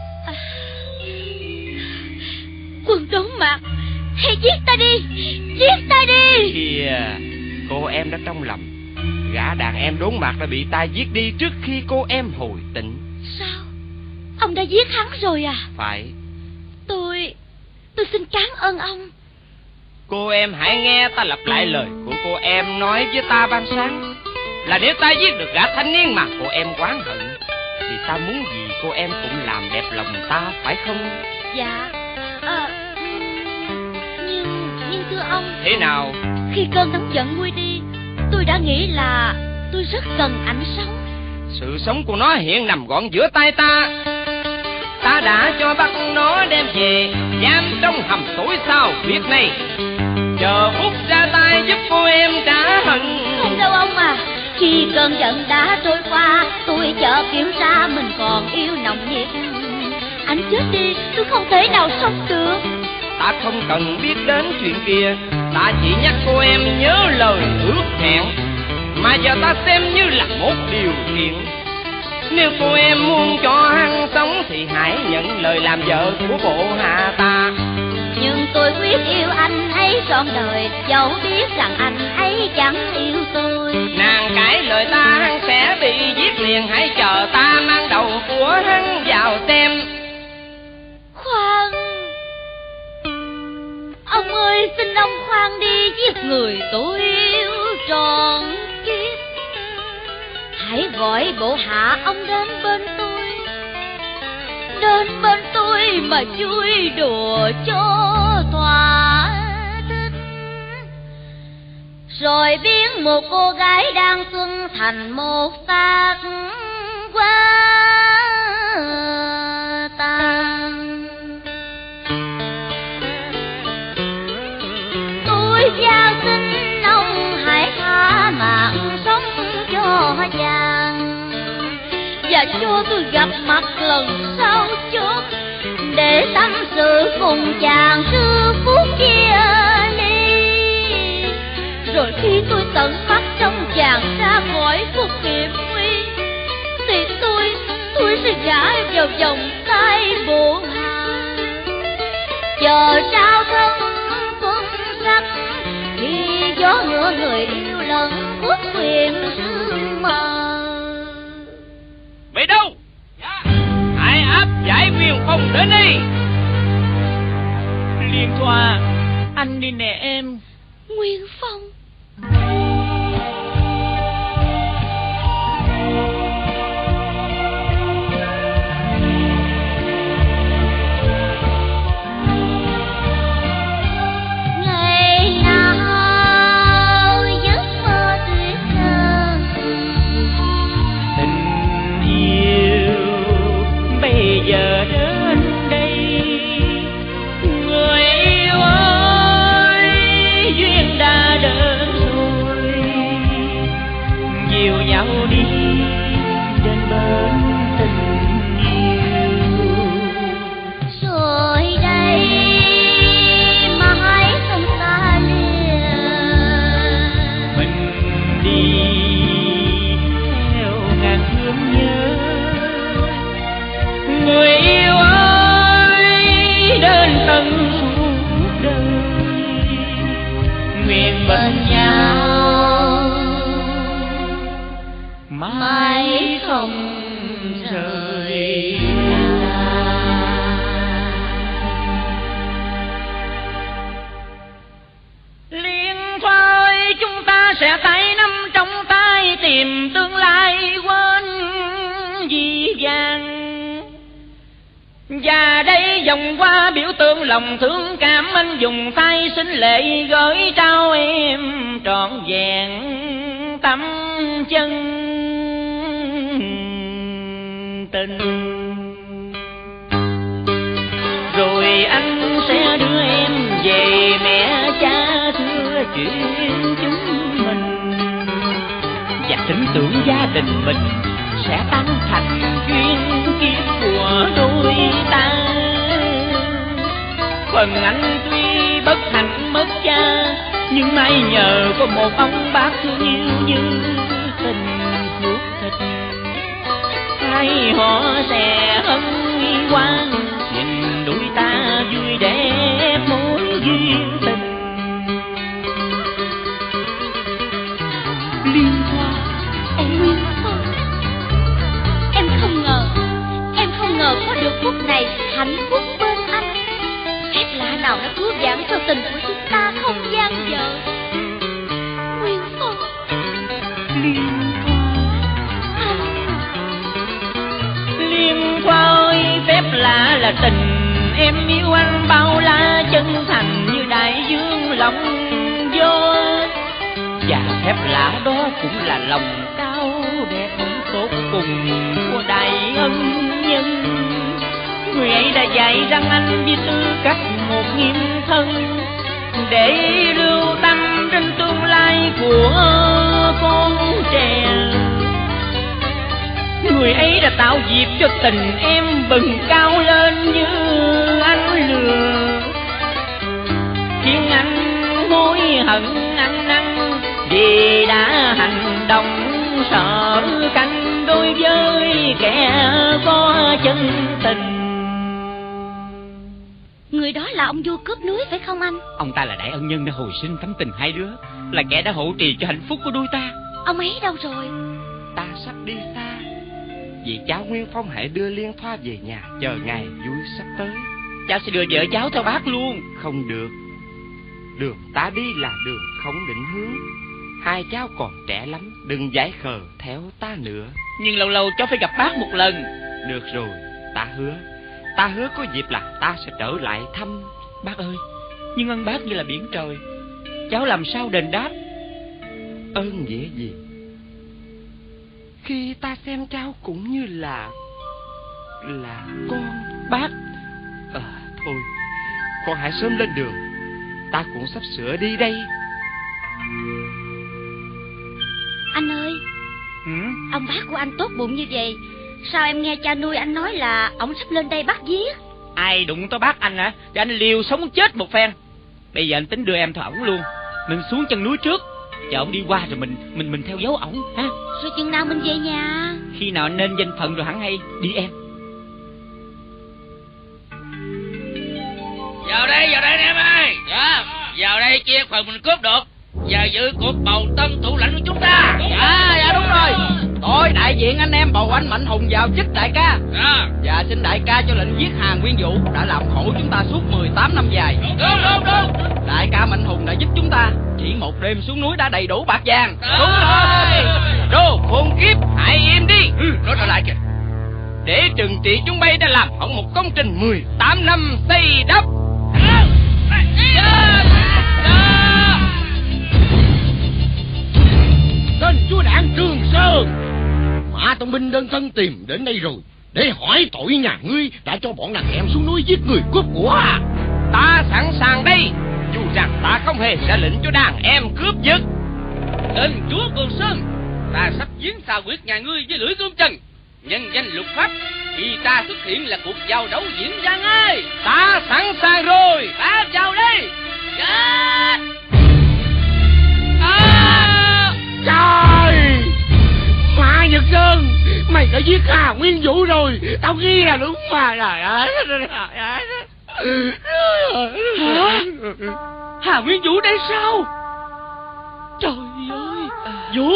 S6: Quân đốn mặt, hãy giết ta đi, giết ta đi.
S3: Kìa, cô em đã trong lòng. Gã đàn em đốn mặt đã bị ta giết đi trước khi cô em hồi tỉnh.
S6: Sao? Ông đã giết hắn rồi à?
S3: Phải.
S6: Tôi xin cảm ơn ông.
S3: Cô em hãy nghe ta lặp lại lời của cô em nói với ta ban sáng, là nếu ta giết được gã thanh niên mà cô em oán hận, thì ta muốn gì cô em cũng làm đẹp lòng ta, phải không?
S6: Dạ. Nhưng thưa ông.
S3: Thế nào?
S6: Khi cơn nóng giận nguôi đi, tôi đã nghĩ là tôi rất cần ảnh sống.
S3: Sự sống của nó hiện nằm gọn giữa tay ta. Ta đã cho bắt nó đem về giam trong hầm tối sau việc này, chờ phút ra tay giúp cô em trả hận.
S6: Không đâu ông à. Khi cơn giận đã trôi qua, tôi chợt kiểm tra mình còn yêu nồng nhiệt. Anh chết đi, tôi không thể nào sống được.
S3: Ta không cần biết đến chuyện kia, ta chỉ nhắc cô em nhớ lời ước hẹn, mà giờ ta xem như là một điều kiện. Nếu cô em muốn cho hắn sống thì hãy nhận lời làm vợ của bộ hạ ta.
S6: Nhưng tôi quyết yêu anh ấy trọn đời, dẫu biết rằng anh ấy chẳng yêu tôi.
S3: Nàng cãi lời ta hắn sẽ bị giết liền, hãy chờ ta mang đầu của hắn vào xem.
S6: Khoan, ông ơi, xin ông khoan đi giết người tôi yêu trọn kiếp. Hãy gọi bộ hạ ông đến bên tôi mà vui đùa cho thỏa thích. Rồi biến một cô gái đang xuân thành một xác quá tàn. Tôi van xin ông hãy tha mạng sống cho chàng, và cho tôi gặp mặt lần sau chốt, để tâm sự cùng chàng xưa phút kia ly. Rồi khi tôi tận mắt trong chàng ra khỏi phút hiểm nguy, thì tôi sẽ gả vào vòng tay bộ hạ, chờ trao thân quân sắc, khi gió ngựa người yêu lần bước quyền sương mờ.
S3: Vậy đâu? Hãy áp giải Nguyên Phong đến đây.
S11: Liên Thoa, anh đi nè em.
S6: Nguyên Phong. Ngày nào giấc mơ tuyệt vời,
S11: tình yêu bây giờ đến đây. Người yêu ơi, duyên đã đến rồi,
S9: bên nhau mãi không rời.
S3: Liên thôi chúng ta sẽ tay nắm trong tay tìm tương lai quên vì vàng. Và đây vòng qua biểu tượng lòng thương cảm, anh dùng tay xinh lệ gửi trao em trọn vẹn tâm chân tình. Rồi anh sẽ đưa em về mẹ cha thưa chuyện chúng mình, và tin tưởng gia đình mình sẽ tăng thành duyên kiếp của đôi ta. Phần anh tuy bất hạnh mất cha, nhưng may nhờ có một ông bác thương yêu như tình ruột thịt. Hai họ sẽ hân hoan nhìn đôi ta vui đẹp mối duyên tình.
S6: Liên Hoa, em Nguyên Hoa, em không ngờ có được phút này hạnh phúc bên anh. Phép lạ nào đã cứu vãn cho tình của chúng ta không gian dở. Nguyên Hoa,
S3: Liên Hoa, Liên Hoa ơi, phép lạ là tình em yêu anh bao la chân thành như đại dương lòng vô. Và phép lạ đó cũng là lòng cao đẹp tốt cùng của đại ân nhân. Người ấy đã dạy rằng anh với tư cách một nghiêm thân, để lưu tâm đến tương lai của con trẻ. Người ấy đã tạo dịp cho tình em bừng cao lên như ánh lửa, khiến anh hối hận ăn năn vì đã hành động sợ canh đôi với kẻ có chân tình.
S6: người đó là ông vua cướp núi phải không anh?
S11: Ông ta là đại ân nhân đã hồi sinh tấm tình hai đứa, là kẻ đã hộ trì cho hạnh phúc của đôi ta.
S6: Ông ấy đâu rồi?
S4: Ta sắp đi xa, vì cháu Nguyên Phong hãy đưa Liên Thoa về nhà chờ ngày vui sắp tới.
S11: Cháu sẽ đưa vợ cháu theo bác luôn.
S4: Không được, đường ta đi là đường không định hướng. Hai cháu còn trẻ lắm, đừng giải khờ theo ta nữa.
S11: Nhưng lâu lâu cháu phải gặp bác một lần.
S4: Được rồi, ta hứa có dịp là ta sẽ trở lại thăm.
S11: Bác ơi, nhưng ân bác như là biển trời, cháu làm sao đền đáp?
S4: Ơn nghĩa gì khi ta xem cháu cũng như là con.
S11: Bác
S4: thôi, con hãy sớm lên đường, ta cũng sắp sửa đi đây.
S6: Anh ơi, ông bác của anh tốt bụng như vậy, sao em nghe cha nuôi anh nói là ông sắp lên đây bắt giết?
S11: Ai đụng tới bác anh hả? Cho anh liều sống chết một phen. Bây giờ anh tính đưa em theo ổng luôn. Mình xuống chân núi trước, chờ ổng đi qua rồi mình theo dấu ổng ha.
S6: Rồi chừng nào mình về nhà?
S11: Khi nào nên danh phận rồi hẳn hay. Đi em.
S10: Vào đây em ơi. Dạ, vào đây chia phần mình cướp được và giữ cuộc bầu tân thủ lãnh của chúng ta.
S3: Dạ đúng rồi. Tôi đại diện anh em bầu anh Mạnh Hùng vào chức đại ca. Và xin đại ca cho lệnh giết Hà Nguyên Vũ đã làm khổ chúng ta suốt 18 năm dài.
S10: Đúng.
S3: Đại ca Mạnh Hùng đã giúp chúng ta, chỉ một đêm xuống núi đã đầy đủ bạc vàng.
S10: Đúng rồi.
S3: Đồ khốn kiếp, hãy im đi.
S10: Nói trở lại kìa.
S3: Để trừng trị chúng bay đã làm hỏng một công trình 18 năm xây đắp.
S2: Tên chúa đảng Trường Sơn, Mã Tông binh đơn thân tìm đến đây rồi để hỏi tội nhà ngươi đã cho bọn đàn em xuống núi giết người cướp của.
S3: Ta sẵn sàng đây, dù rằng ta không hề ra lệnh cho đàn em cướp giật.
S10: Tên chúa Cường Sơn, ta sắp giếng xào huyết nhà ngươi với lưỡi gươm trần. Nhân danh luật pháp, khi ta xuất hiện là cuộc giao đấu diễn ra ngay.
S3: Ta sẵn sàng rồi,
S10: ta vào đây. Chết!
S2: Trời! Mã Nhật Sơn, mày đã giết Hà Nguyên Vũ rồi, tao ghi là đúng mà. Trời ơi!
S10: Hả? Hà Nguyên Vũ đây sao?
S11: Trời ơi, Vũ,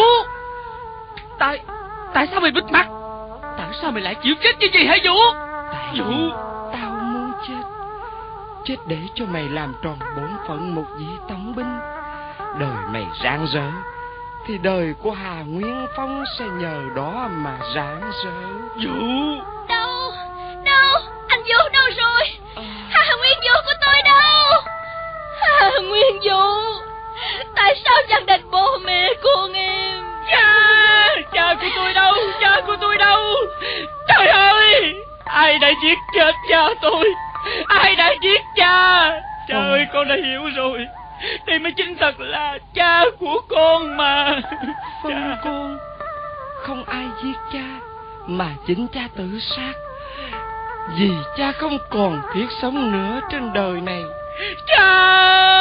S11: tại sao mày bịt mặt? Tại sao mày lại chịu chết như vậy hả Vũ?
S4: Tại
S11: Vũ,
S4: tao muốn chết để cho mày làm tròn bổn phận một vị tổng binh. Đời mày rạng rỡ thì đời của Hà Nguyên Phong sẽ nhờ đó mà rạng rỡ.
S11: Vũ.
S6: Đâu, anh Vũ đâu rồi? Hà Nguyên Vũ của tôi đâu? Hà Nguyên Vũ, tại sao chẳng đánh bố mẹ con em?
S11: Cha của tôi đâu? Cha của tôi đâu? Trời ơi, ai đã giết chết cha tôi? Ai đã giết cha? Cha ơi, con đã hiểu rồi. Đây mới chính thật là cha của con mà.
S4: Phân con, không ai giết cha, mà chính cha tự sát. Vì cha không còn thiết sống nữa trên đời này.
S11: Cha!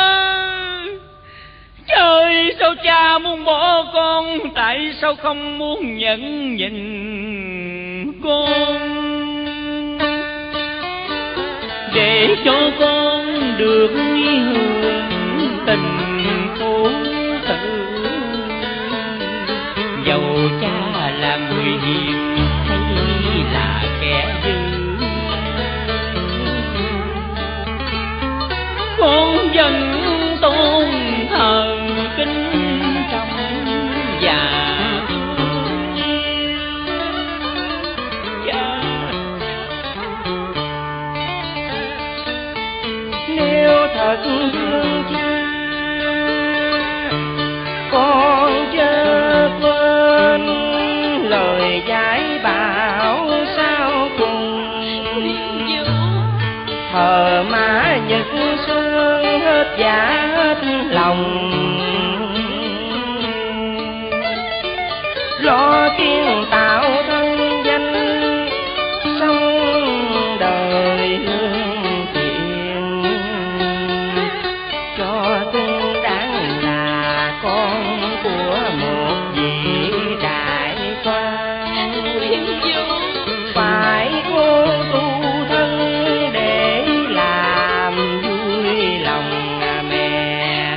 S11: Trời, sao cha muốn bỏ con? Tại sao không muốn nhận nhìn con? Để cho con được hưởng tình phố tử. Dầu cha là người hiền hay là kẻ dữ, con vẫn tôn thờ kính trọng và
S4: nếu thật thương cha, con chớ quên lời dạy bảo sao cùng. Thờ má Nhật Xuân hết giá hết lòng, lo kiến tạo thân danh sống đời hương thiện, cho xứng đáng là con của một vị đại quan. Phải cố tu thân để làm vui lòng mẹ.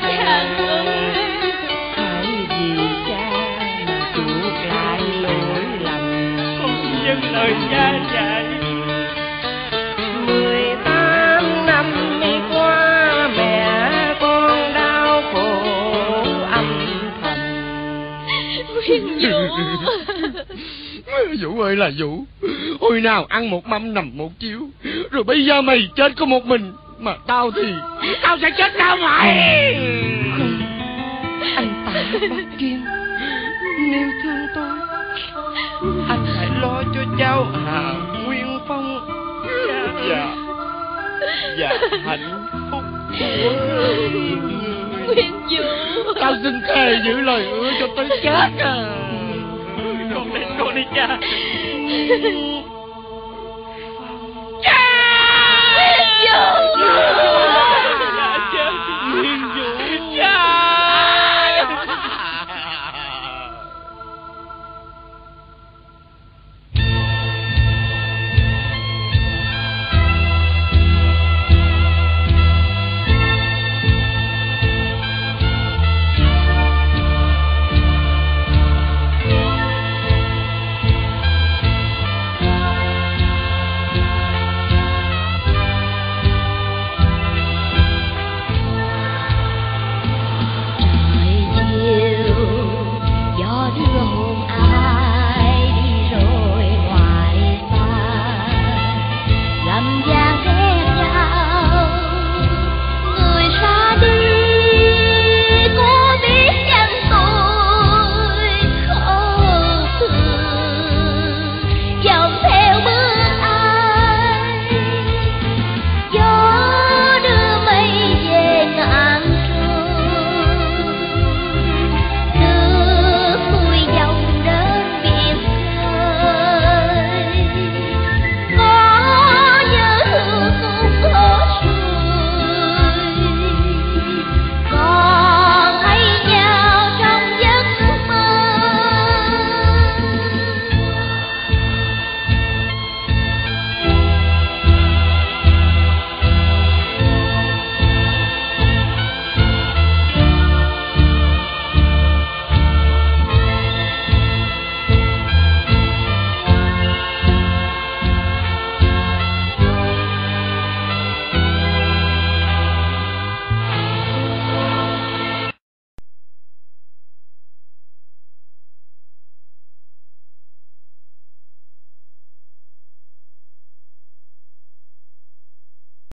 S4: Hãy vì cha mà chuộc lại lỗi lầm.
S11: con dân lời cha dạy.
S4: 18 năm đi qua, mẹ con đau khổ âm thầm.
S2: Vũ ơi là Vũ, hồi nào ăn một mâm nằm một chiếu, rồi bây giờ mày chết có một mình, mà tao thì tao sẽ chết sao mày?
S4: Anh Tạ Bắc Kiên, nếu thương tôi, anh hãy lo cho cháu Hà Nguyên Phong và hạnh phúc của người.
S6: Nguyên Vũ,
S2: Tao xin thề giữ lời hứa cho tới chết à.
S11: Con đi cha.